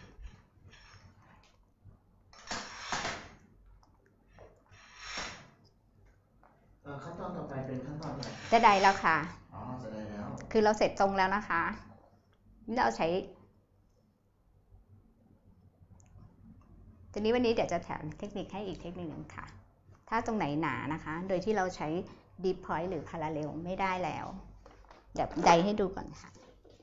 ขั้นตอนต่อไปเป็นขั้นตอนไหนจะไดแล้วค่ะอ๋อจะไดแล้วคือเราเสร็จตรงแล้วนะคะนี่เราใช้ทีนี้วันนี้เดี๋ยวจะแถมเทคนิคให้อีกเทคนิคหนึ่งค่ะถ้าตรงไหนหนานะคะโดยที่เราใช้ deep point หรือ parallel ไม่ได้แล้วเดี๋ยวไดให้ดูก่อนค่ะ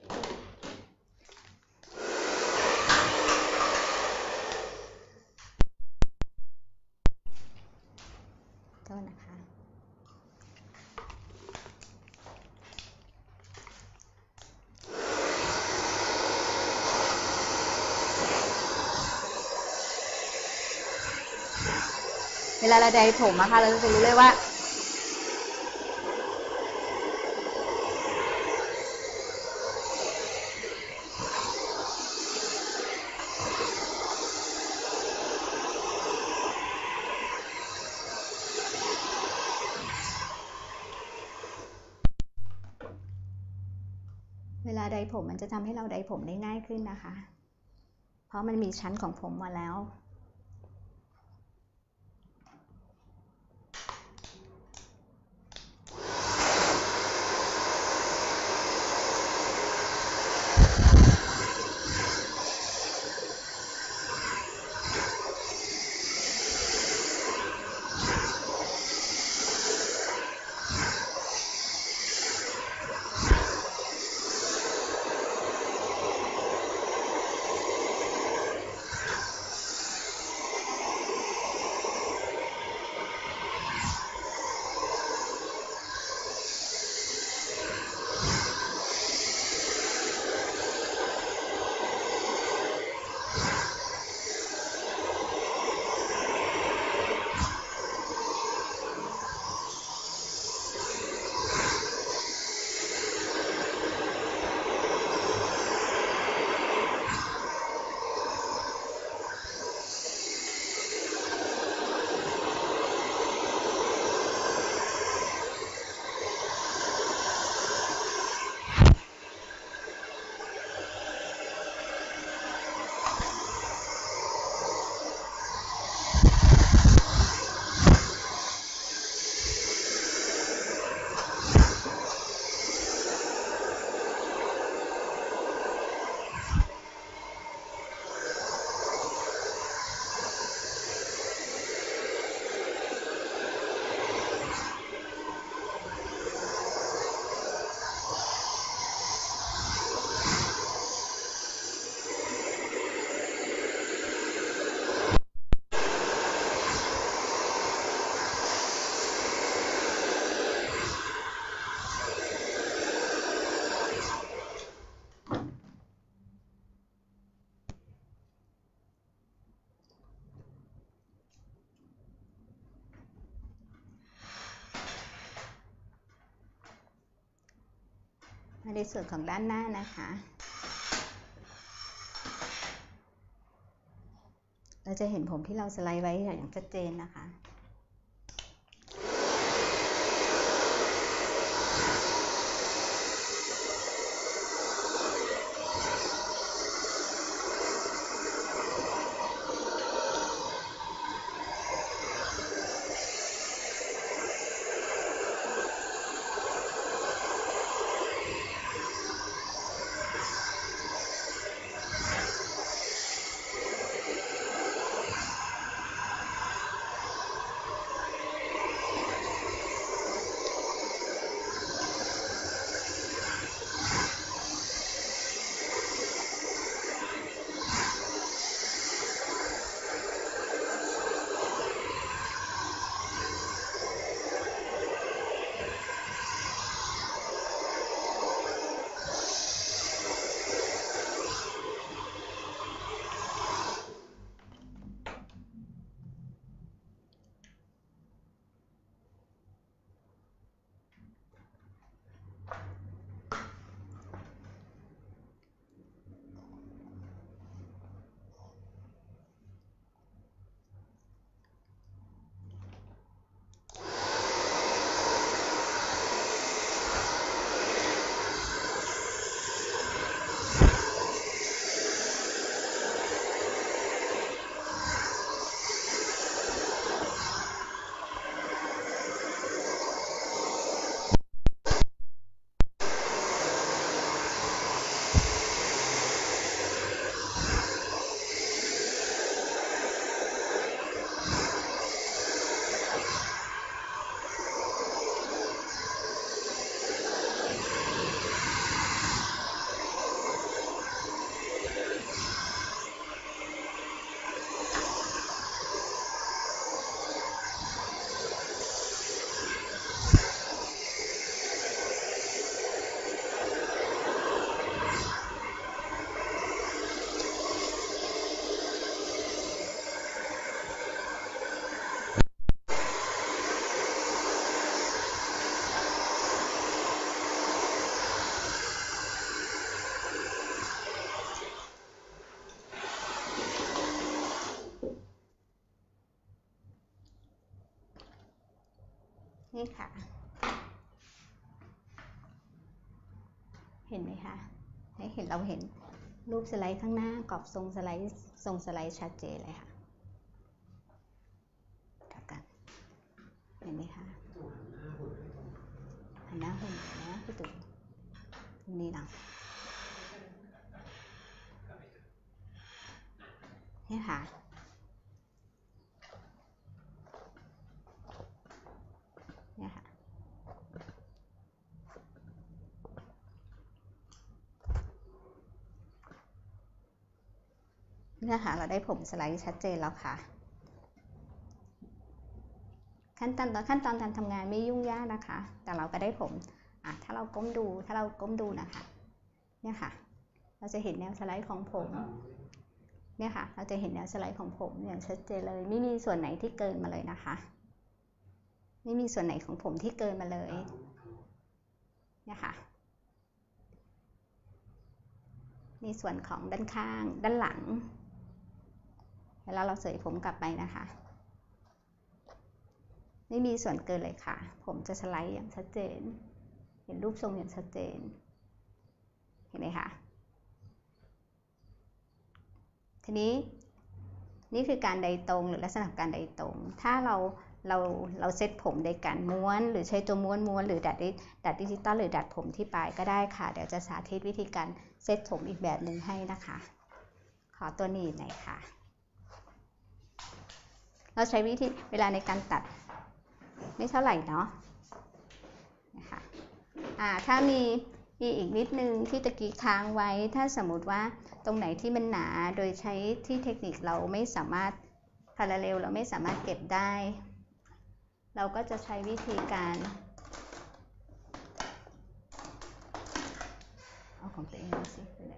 ก็นะคะเวลาเราไดผมนะคะเราจะรู้เลยว่าเวลาไดผมมันจะทำให้เราไดผมได้ง่ายขึ้นนะคะเพราะมันมีชั้นของผมมาแล้วในส่วนของด้านหน้านะคะเราจะเห็นผมที่เราสไลด์ไว้อย่างชัดเจนนะคะนี่ค่ะเห็นไหมคะให้เห็นเราเห็นรูปสไลด์ข้างหน้ากรอบทรงสไลด์ชัดเจนเลยค่ะเห็นไหมคะหันหน้าหุ่นนะพี่ตุ๊กนี่นะนี่ค่ะนี่ค่ะนี่ค่ะเราได้ผมสไลด์ชัดเจนแล้วค่ะขั้นตอนการทำงานไม่ยุ่งยากนะคะแต่เราก็ได้ผมถ้าเราก้มดูนะคะเนี่ยค่ะเราจะเห็นแนวสไลด์ของผมเนี่ยค่ะเราจะเห็นแนวสไลด์ของผมอย่างชัดเจนเลยไม่มีส่วนไหนที่เกินมาเลยนะคะไม่มีส่วนไหนของผมที่เกินมาเลยเนี่ยค่ะมีส่วนของด้านข้างด้านหลังเวลาเราเสยผมกลับไปนะคะไม่มีส่วนเกินเลยค่ะผมจะสไลด์อย่างชัดเจนเห็นรูปทรงอย่างชัดเจนเห็นไหมคะทีนี้นี่คือการไดตรงหรือลักษณะการไดตรงถ้าเราเซตผมโดยการม้วนหรือใช้ตัวม้วนหรือดัดดิจิตอลหรือดัดผมที่ปลายก็ได้ค่ะเดี๋ยวจะสาธิตวิธีการเซตผมอีกแบบหนึ่งให้นะคะขอตัวหนีบหน่อยค่ะเราใช้วิธีเวลาในการตัดไม่เท่าไหร่เนาะนะคะถ้ามีอีกนิดนึงที่ตะกี้ค้างไว้ถ้าสมมติว่าตรงไหนที่มันหนาโดยใช้ที่เทคนิคเราไม่สามารถพาราเรลเราไม่สามารถเก็บได้เราก็จะใช้วิธีการเอาของตัวเองสิไปไหน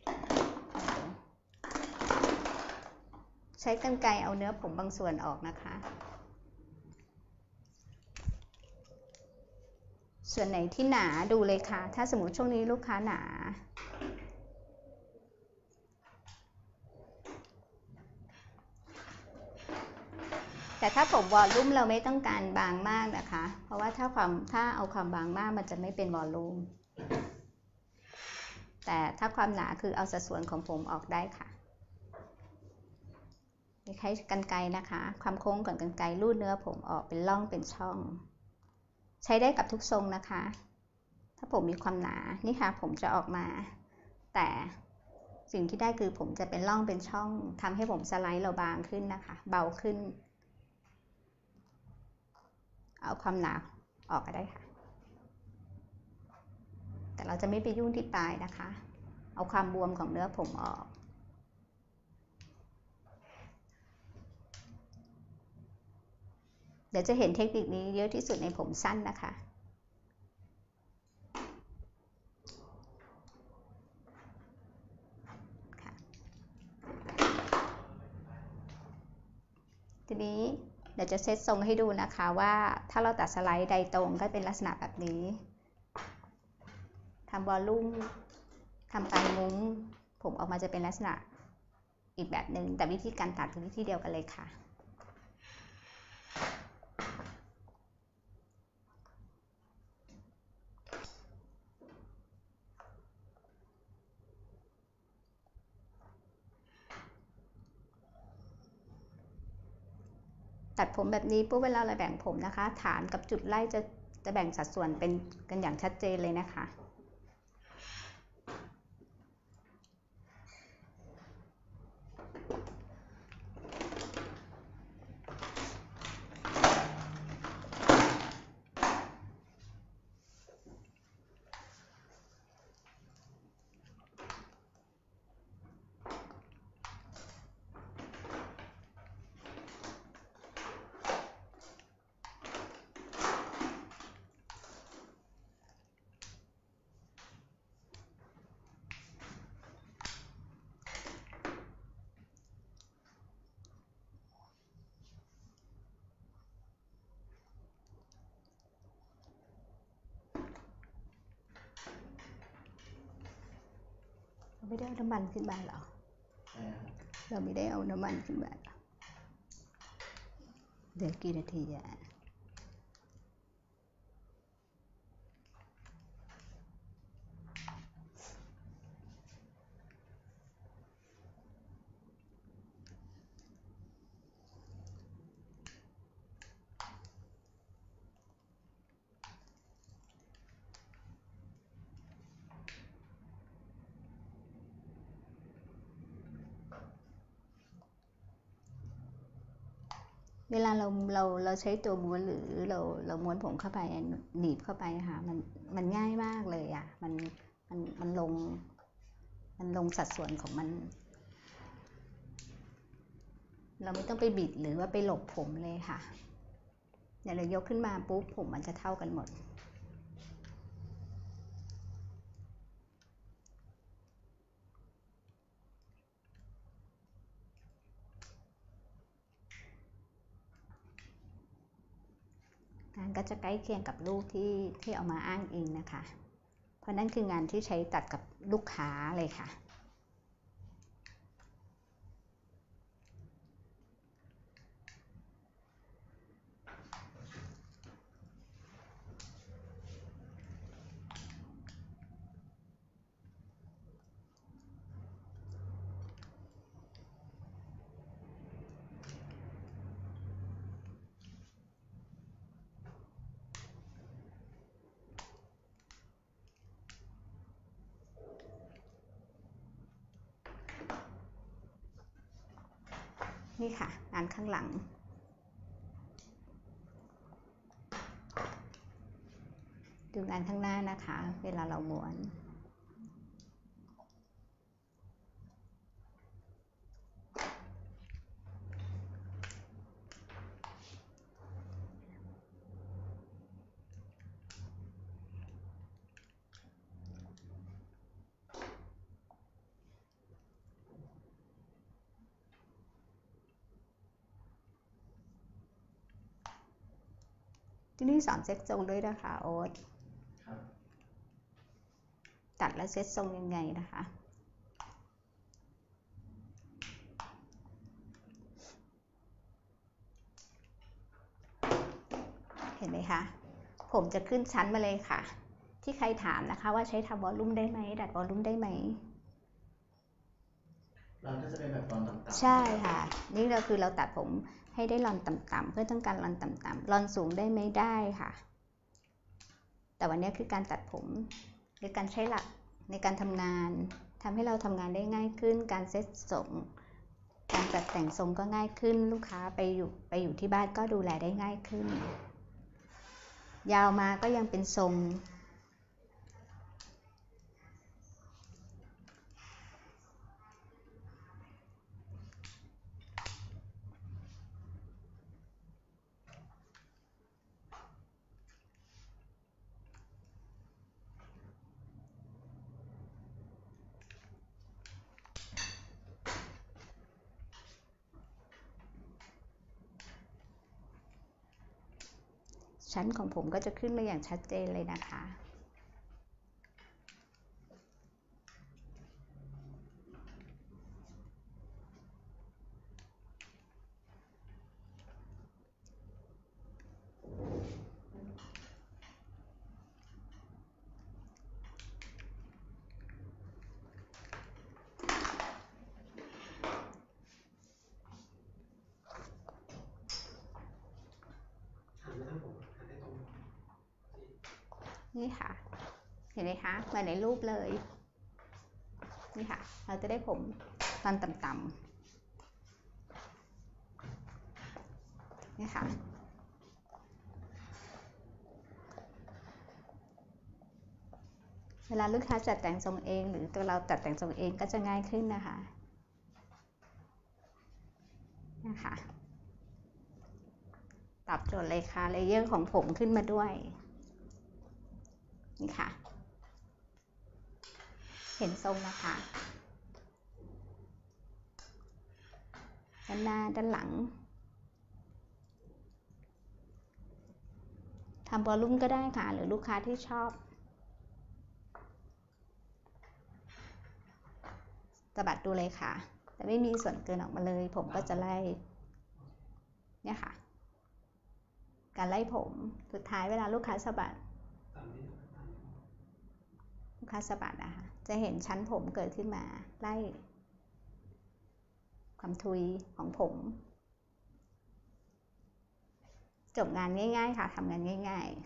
ใช้กรรไกรเอาเนื้อผมบางส่วนออกนะคะส่วนไหนที่หนาดูเลยค่ะถ้าสมมติช่วงนี้ลูกค้าหนาแต่ถ้าผมวอลลุ่มเราไม่ต้องการบางมากนะคะเพราะว่าถ้าเอาความบางมากมันจะไม่เป็นวอลลุ่มแต่ถ้าความหนาคือเอาสัดส่วนของผมออกได้ค่ะใช้กรรไกรนะคะความโค้งของกรรไกรรูดเนื้อผมออกเป็นร่องเป็นช่องใช้ได้กับทุกทรงนะคะถ้าผมมีความหนานี่ค่ะผมจะออกมาแต่สิ่งที่ได้คือผมจะเป็นร่องเป็นช่องทำให้ผมสไลด์เราบางขึ้นนะคะเบาขึ้นเอาความหนาออกก็ได้ค่ะแต่เราจะไม่ไปยุ่งที่ปลายนะคะเอาความบวมของเนื้อผมออกเดี๋ยวจะเห็นเทคนิคนี้เยอะที่สุดในผมสั้นนะคะทีนี้เดี๋ยวจะเซตทรงให้ดูนะคะว่าถ้าเราตัดสไลด์ไดตรงก็เป็นลักษณะแบบนี้ทำวอลลุ่มทำปลายมุ้งผมออกมาจะเป็นลักษณะอีกแบบหนึ่งแต่วิธีการตัดคือวิธีเดียวกันเลยค่ะตัดผมแบบนี้ปุ๊บเวลาเราแบ่งผมนะคะฐานกับจุดไล่จะแบ่งสัดส่วนเป็นกันอย่างชัดเจนเลยนะคะไม่ได้เอาน้ำมันขึ้นมาหรอเราไม่ได้เอาน้ำมันขึ้นมาเดี๋ยวกี่นาทีอ่ะเวลาเราใช้ตัวม้วนหรือเราม้วนผมเข้าไปหนีบเข้าไปค่ะมันง่ายมากเลยอ่ะมันลงสัดส่วนของมันเราไม่ต้องไปบิดหรือว่าไปหลบผมเลยค่ะเดี๋ยวเรายกขึ้นมาปุ๊บผมมันจะเท่ากันหมดงานก็จะใกล้เคียงกับรูปที่เอามาอ้างอิงนะคะเพราะนั่นคืองานที่ใช้ตัดกับลูกค้าเลยค่ะนี่ค่ะงานข้างหลังดูงานข้างหน้านะคะเวลาเราม้วนที่นี่สอนเซ็ตทรงด้วยนะคะโอ๊ตตัดแล้วเซ็ตทรงยังไงนะคะเห็นไหมคะผมจะขึ้นชั้นมาเลยค่ะที่ใครถามนะคะว่าใช้ทำวอลลุ่มได้ไหมดัดวอลลุ่มได้ไหมเราก็จะเป็นแบบรอนต่ำๆใช่ค่ะนี่เราคือเราตัดผมให้ได้รอนต่ำๆเพื่อต้องการรอนต่ำๆรอนสูงได้ไม่ได้ค่ะแต่วันนี้คือการตัดผมหรือการใช้หลักในการทำงานทำให้เราทำงานได้ง่ายขึ้นการเซ็ตทรงการจัดแต่งทรงก็ง่ายขึ้นลูกค้าไปอยู่ที่บ้านก็ดูแลได้ง่ายขึ้นยาวมาก็ยังเป็นทรงชั้นของผมก็จะขึ้นมาอย่างชัดเจนเลยนะคะนี่ค่ะเห็นไหมคะเหมือนในรูปเลยนี่ค่ะเราจะได้ผมตอนต่ำๆนี่ค่ะเวลาลูกค้าจัดแต่งทรงเองหรือตัวเราจัดแต่งทรงเองก็จะง่ายขึ้นนะคะตอบโจทย์เลยค่ะเลเยอร์ของผมขึ้นมาด้วยนี่ค่ะเห็นทรงนะคะด้านหน้าด้านหลังทำวอลลุ่มก็ได้ค่ะหรือลูกค้าที่ชอบสะบัดดูเลยค่ะแต่ไม่มีส่วนเกินออกมาเลยผมก็จะไล่เนี่ยค่ะการไล่ผมสุดท้ายเวลาลูกค้าสะบัดนะคะจะเห็นชั้นผมเกิดขึ้นมาไล่ความทุยของผมจบงานง่ายๆค่ะทำงานง่ายๆ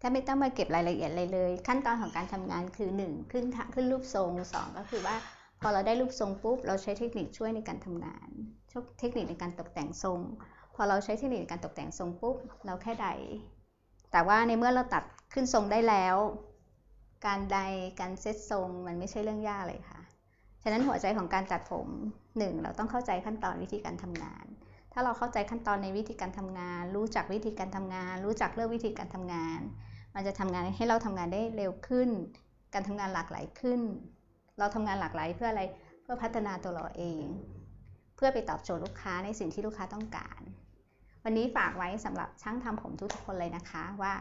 ถ้าไม่ต้องมาเก็บรายละเอียดอะไรเลย ขั้นตอนของการทำงานคือ1ขึ้นรูปทรง2ก็คือว่าพอเราได้รูปทรงปุ๊บเราใช้เทคนิคช่วยในการทำงานเทคนิคในการตกแต่งทรงพอเราใช้เทคนิคในการตกแต่งทรงปุ๊บเราแค่ใดแต่ว่าในเมื่อเราตัดขึ้นทรงได้แล้วการใดการเซตทรงมันไม่ใช่เรื่องยากเลยค่ะฉะนั้นหัวใจของการตัดผม1เราต้องเข้าใจขั้นตอนวิธีการทำงานถ้าเราเข้าใจขั้นตอนในวิธีการทำงานรู้จักวิธีการทำงานรู้จักเรื่องวิธีการทำงานมันจะทำงานให้เราทำงานได้เร็วขึ้นการทำงานหลากหลายขึ้นเราทำงานหลากหลายเพื่ออะไรเพื่อพัฒนาตัวเราเองเพื่อไปตอบโจทย์ลูกค้าในสิ่งที่ลูกค้าต้องการวันนี้ฝากไว้สำหรับช่างทำผมทุกๆคนเลยนะคะว่า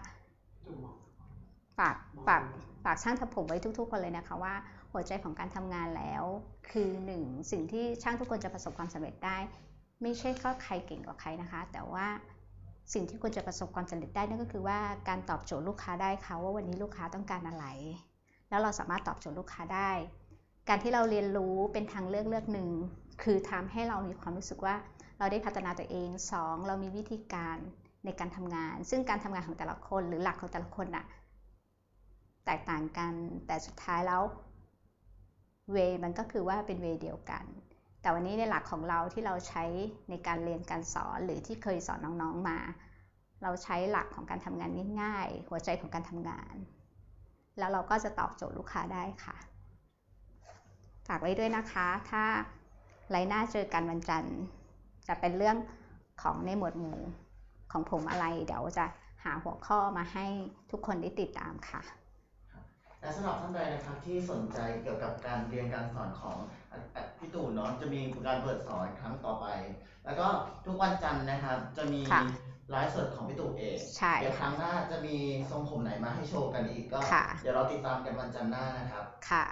ฝากช่างทำผมไว้ทุกๆคนเลยนะคะว่าหัวใจของการทำงานแล้วคือ1สิ่งที่ช่างทุกคนจะประสบความสำเร็จได้ไม่ใช่ก็ใครเก่งกว่าใครนะคะแต่ว่าสิ่งที่ควรจะประสบความสำเร็จได้นั่นก็คือว่าการตอบโจทย์ลูกค้าได้ค่ะว่าวันนี้ลูกค้าต้องการอะไรแล้วเราสามารถตอบโจทย์ลูกค้าได้การที่เราเรียนรู้เป็นทางเลือกหนึ่งคือทำให้เรามีความรู้สึกว่าเราได้พัฒนาตัวเอง2เรามีวิธีการในการทำงานซึ่งการทำงานของแต่ละคนหรือหลักของแต่ละคนน่ะแตกต่างกันแต่สุดท้ายแล้วเวมันก็คือว่าเป็นเวเดียวกันแต่วันนี้ในหลักของเราที่เราใช้ในการเรียนการสอนหรือที่เคยสอนน้องๆมาเราใช้หลักของการทำงานง่ายๆหัวใจของการทำงานแล้วเราก็จะตอบโจทย์ลูกค้าได้ค่ะฝากไว้ด้วยนะคะถ้าไลน์หน้าเจอกันวันจันทร์จะเป็นเรื่องของในหมวดหมู่ของผมอะไรเดี๋ยวจะหาหัวข้อมาให้ทุกคนได้ติดตามค่ะและสำหรับท่านใดนะครับที่สนใจเกี่ยวกับการเรียนการสอนของพี่ตู่เนาะจะมีการเปิดสอนครั้งต่อไปแล้วก็ทุกวันจันทร์นะครับจะมีไลฟ์สดของพี่ตู่เองเดี๋ยวครั้งหน้าจะมีทรงผมไหนมาให้โชว์กันอีกก็เดี๋ยวเราติดตามกันวันจันทร์หน้านะครับค่ะ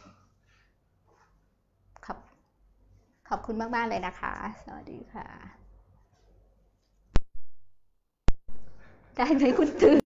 ขอบคุณมากๆเลยนะคะสวัสดีค่ะได้ไหมคุณตื่น